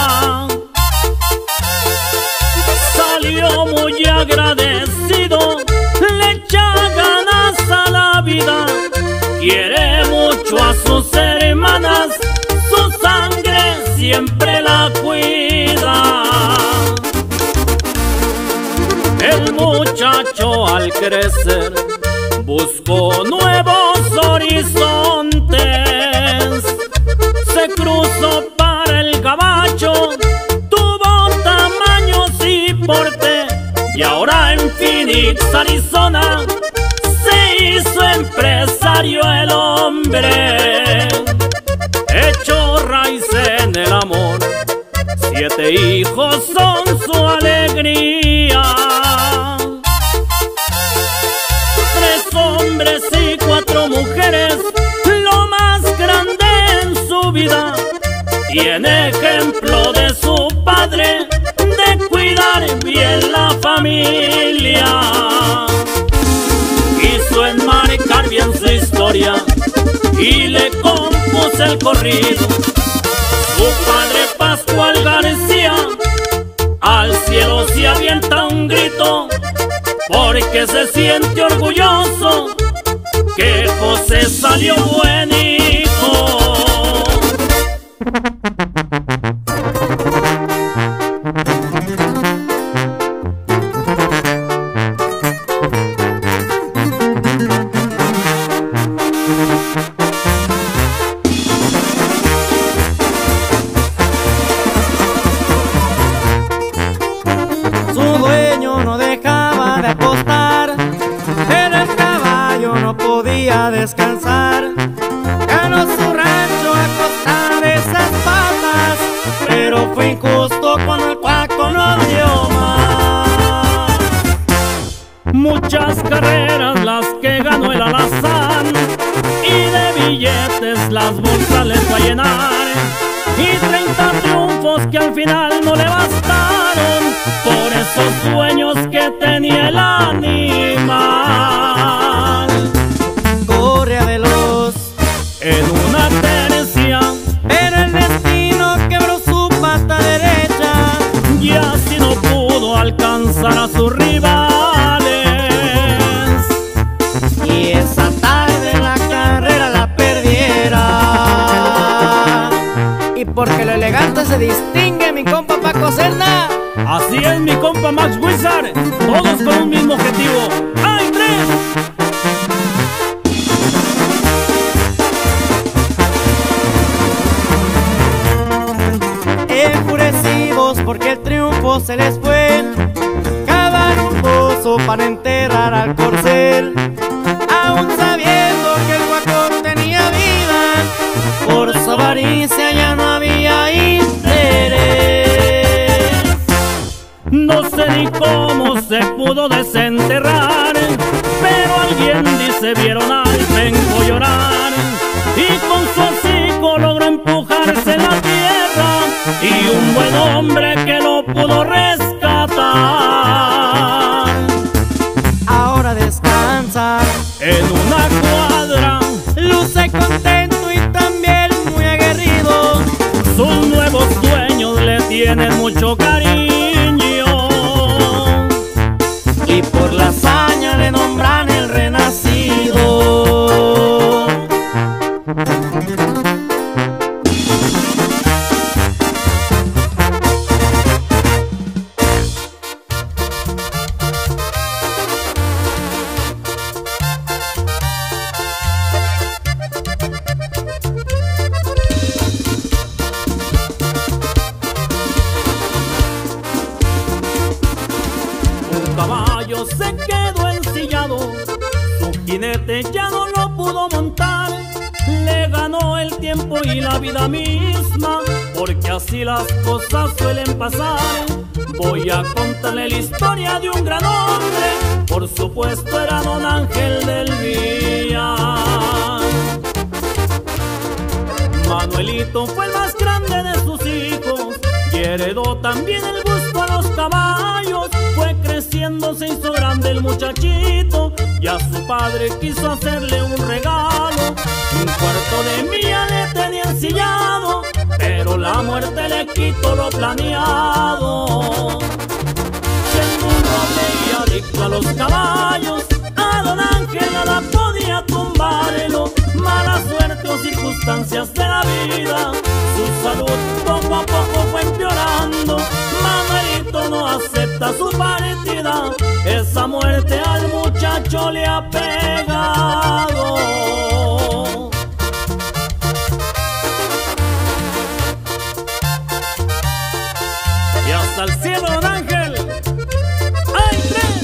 salió muy agradecido, le echa ganas a la vida, quiere mucho a sus hermanas, su sangre siempre la cuida. El muchacho al crecer buscó nuevos horizontes, se cruzó para el gabacho, tuvo tamaños y porte, y ahora en Phoenix, Arizona, se hizo empresario el hombre. Hecho raíz en el amor, siete hijos son su alegría. Tres hombres y cuatro mujeres, lo más grande en su vida. Tiene ejemplo de su padre, de cuidar bien la familia. Y quiso enmarcar bien su historia y le compuse el corrido. Su padre Pascual García al cielo se avienta un grito, porque se siente orgulloso que José salió buen hijo. Su dueño no dejaba de apostar, pero el caballo no podía descansar. Ganó su rancho a costa de esas patas, pero fue injusto con el cuaco, no dio más. Muchas carreras las que ganó el alazán, y de billetes las bolsas les va a llenar, y treinta triunfos que al final no le bastaron por esos sueños que tenía el animal. Corre a veloz En una tercia, pero el destino quebró su pata derecha, y así no pudo alcanzar a sus rivales. y esa tarde la carrera la perdiera. Y porque lo elegante se distingue, mi compa Paco Cerda. Así es, mi compa Max Wizard, todos con un mismo objetivo. ¡Hay tres! Enfurecidos porque el triunfo se les fue, cavaron un pozo para enterrar al corcel, aún sabiendo que el guaco tenía vida. Por su avaricia ya no había interés. No sé ni cómo se pudo desenterrar, pero alguien dice vieron al penco llorar, y con su hocico logró empujarse en la tierra, y un buen hombre que lo pudo rescatar. Ahora descansa En una cuadra, luce contento y también muy aguerrido. sus nuevos dueños le tienen mucho cariño, Y por la hazaña le nombran el renacido. un caballo se quedó ensillado, su jinete ya no lo pudo montar, le ganó el tiempo y la vida misma, porque así las cosas suelen pasar. Voy a contarle la historia de un gran hombre, por supuesto era don Ángel del Villar. Manuelito fue el más grande de sus hijos y heredó también el gusto a los caballos. Fue creciendo, se hizo grande el muchachito, y a su padre quiso hacerle un regalo. Un cuarto de milla le tenía ensillado, pero la muerte le quitó lo planeado. Siendo un roble y adicto a los caballos, a don Ángel nada podía tumbarlo. Mala suerte o circunstancias de la vida, su salud poco a poco fue empeorando. Manuelito no acepta su partida, esa muerte al muchacho le ha pegado. Y hasta el cielo, don Ángel. ¡Hay tres!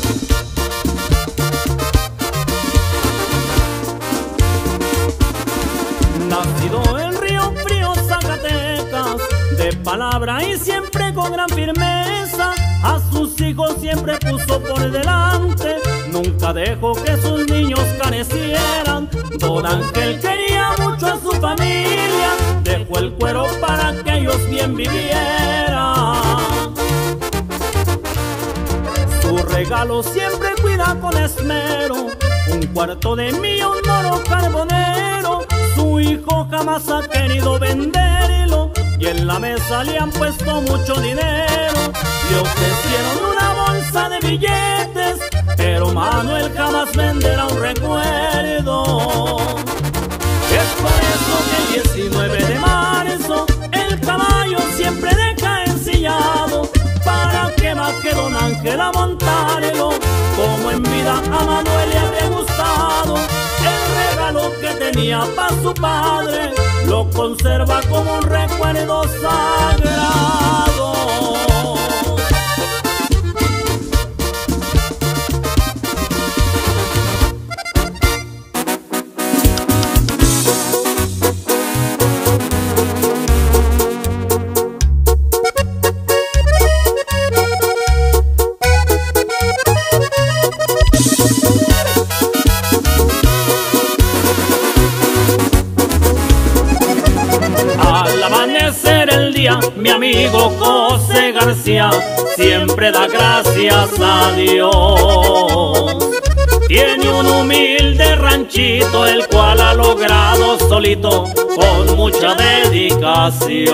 Nacido en Río Frío, Zacatecas, de palabra y siempre con gran firmeza, a sus hijos siempre puso por delante, nunca dejó que sus niños carecieran. Don Ángel quería mucho a su familia, dejó el cuero para que ellos bien vivieran. Su regalo siempre cuida con esmero, un cuarto de millón oro carbonero. Su hijo jamás ha querido venderlo y en la mesa le han puesto mucho dinero. Le ofrecieron una bolsa de billetes, pero Manuel jamás venderá un recuerdo. Es por eso que el diecinueve de marzo el caballo siempre deja ensillado, para que baje don Ángel a montarlo. Como en vida a Manuel le habría gustado, el regalo que tenía para su padre lo conserva como un recuerdo sagrado. Mi amigo José García siempre da gracias a Dios. Tiene un humilde ranchito el cual ha logrado solito con mucha dedicación.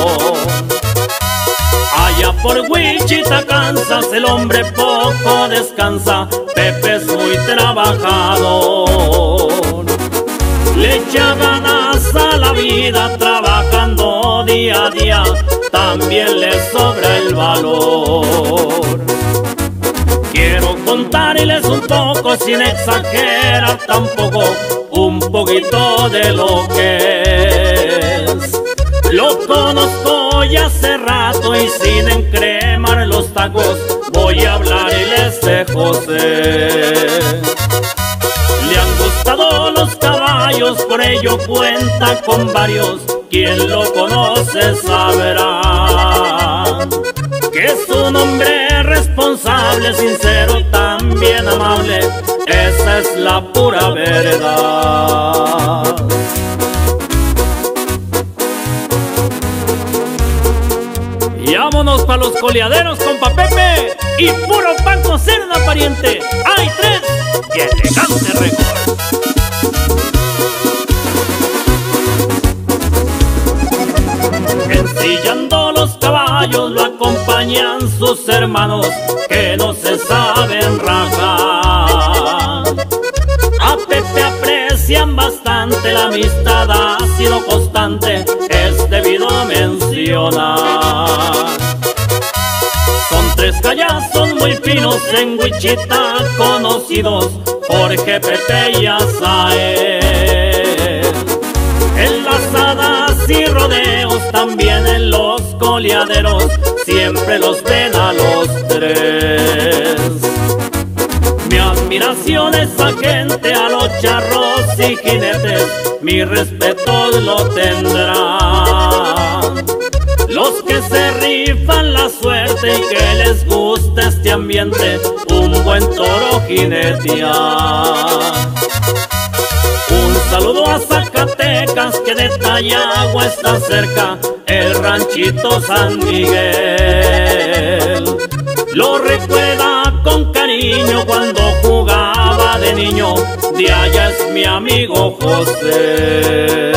Allá por Wichita, Kansas, el hombre poco descansa. Pepe es muy trabajador, le echa ganas a la vida trabajando día a día, también le sobra el valor. Quiero contarles un poco, sin exagerar tampoco, un poquito de lo que es. Lo conozco ya hace rato y sin encremar los tacos voy a hablarles de José. Le han gustado los caballos, por ello cuenta con varios. Quien lo conoce sabrá que es un hombre responsable, sincero, también amable. Esa es la pura verdad. Y vámonos para los coleaderos, compa Pepe, y puro pan con cerda, pariente. Hay tres y elegante récord. Ensillando los caballos lo acompañan sus hermanos que no se saben rajar. A Pepe aprecian bastante, la amistad ha sido constante, es debido mencionar. Son tres callazos muy finos en Wichita conocidos, Jorge, Pepe y Azael. En las hadas y rodeos, también en los coleaderos, siempre los ven a los tres. Mi admiración es a gente, a los charros y jinetes, mi respeto lo tendrán. Los que se rifan la suerte y que les gusta este ambiente, un buen toro jinetear. Un saludo a Zacatecas, que de Tayagua está cerca, el ranchito San Miguel. Lo recuerda con cariño cuando jugaba de niño, de allá es mi amigo José.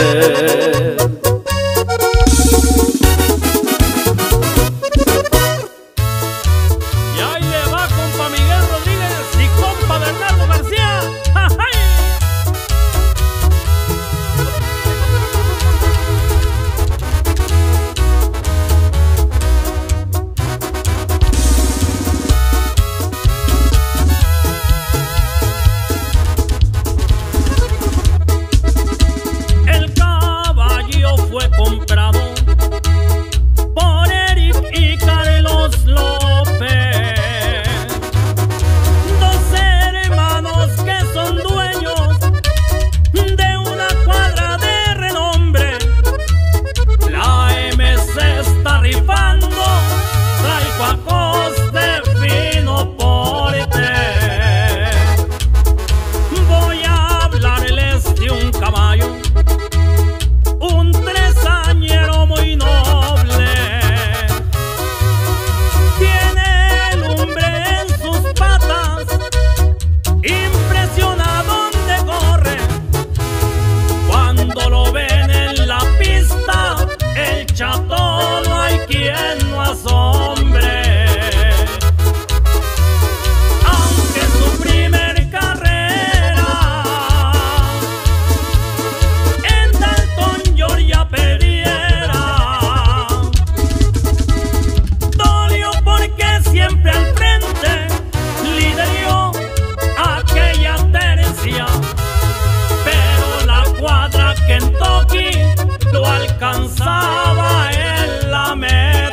alcanzaba en la meta.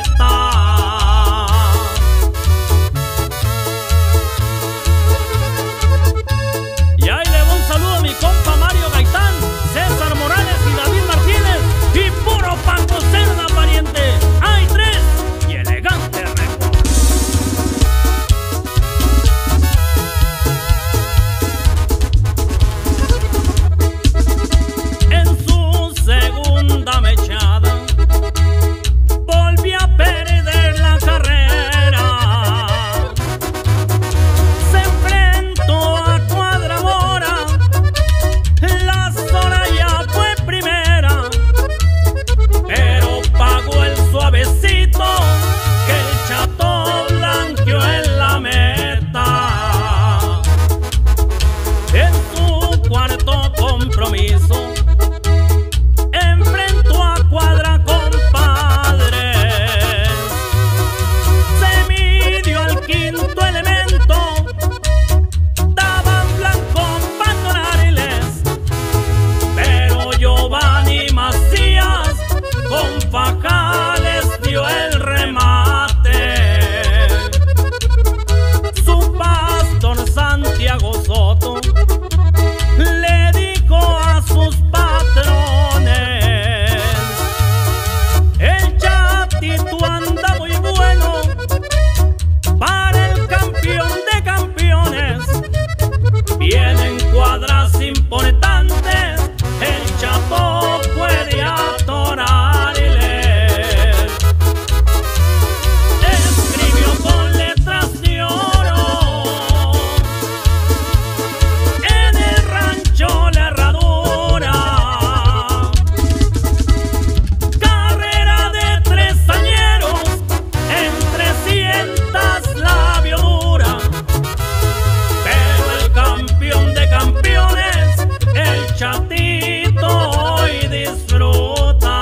Y ahí le voy un saludo a mi compa Mario Gaitán, César Morales y David Martínez, y puro Paco Cerda, pariente. Hay tres y elegante récord. En su segunda mechada volví a perder la carrera. Se enfrentó a Cuadramora, la Soraya fue primera, pero pagó el suavecito que el Chato blanqueó en la meta. En su cuarto compromiso enfrentó a Cuadra compadres. Se midió al quinto elemento, daban blanco para adorarles, pero Giovanni Macías con fajales dio el remate. Su pastor Santiago Soto le dijo a sus patrones: el Chatito anda muy bueno para el campeón de campeones. Vienen cuadras importantes, el Chato puede atorarle. Escribió con letras de oro en el rancho La Herradura: carrera de tres añeros, en trescientas la vio dura, pero el campeón de campeones, el Chatito, hoy disfruta.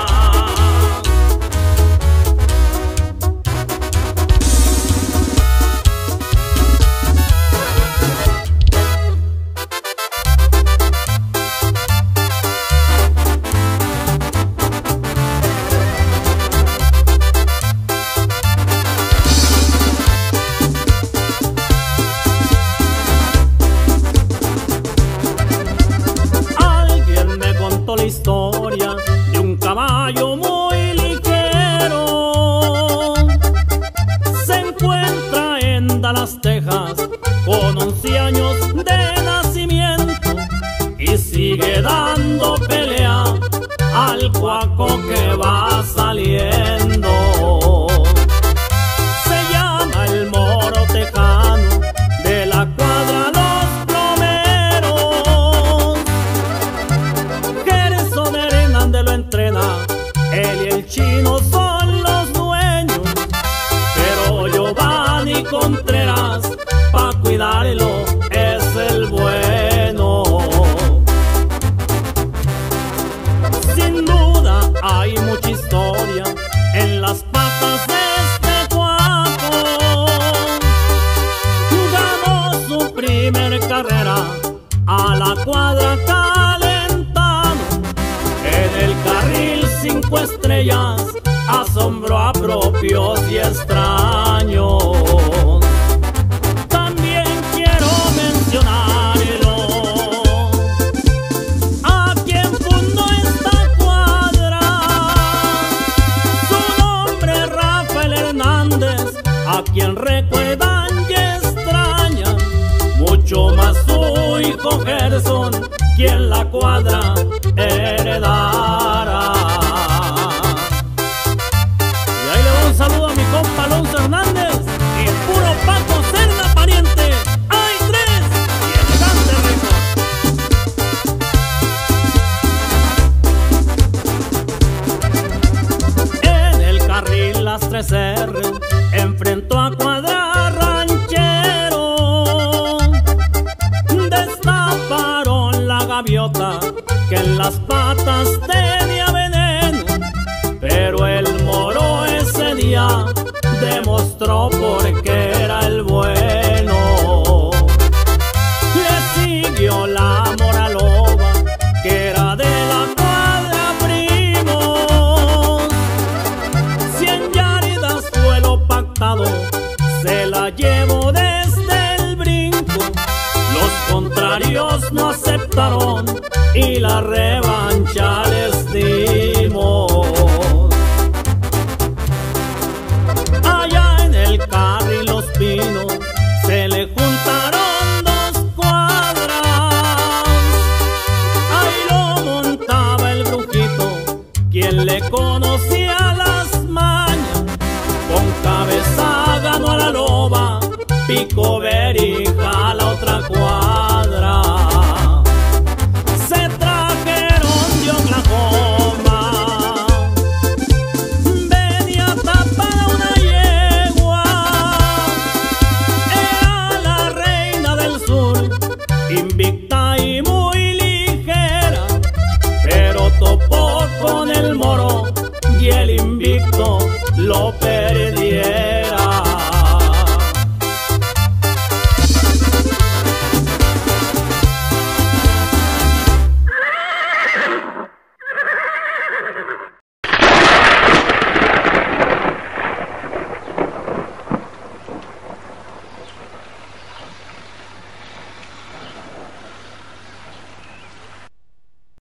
Alguien me contó la historia de un caballo muy ligero. Se encuentra en Dallas, Texas, con once años de nacimiento, y sigue dando pelea al cuaco que va saliendo. Se llama el Moro Tejano, de la cuadra Los Plomeros. Gerson Hernández lo entrena, él y el Chino son los dueños, pero Giovanni Contreras pa' cuidarlo es el bueno. Sin duda hay mucha historia en las patas de este cuaco. Ganó su primer carrera a la cuadra Calentano. En el carril cinco estrellas asombró a propios y extraños. También quiero mencionarlo a quien fundó esta cuadra. Su nombre es Rafael Hernández, a quien recuerdan y extrañan mucho más su hijo Gerson, quien la cuadra heredara. Y ahí le doy un saludo a mi compa Alonso Hernández y puro Paco Cerda, pariente. Hay tres y elegante récord. En el carril las tres R enfrentó a Cuadra Ranchero. Destaparon la gaviota que en las patas tenía veneno, pero el Moro ese día demostró por qué era el bueno. Le siguió la Moralova, que era de la cuadra Primo. y la revancha les dimos. Allá en el Carril Los Pinos se le juntaron dos cuadras. Ahí lo montaba el Brujito, quien le conocía las mañas. Con cabeza ganó a la loba, pico verija a la otra cuadra. Se trajeron de Oklahoma, venía tapada una yegua. Era la reina del sur, invicta y muy ligera, pero topó con el moro y el invicto lo perdió.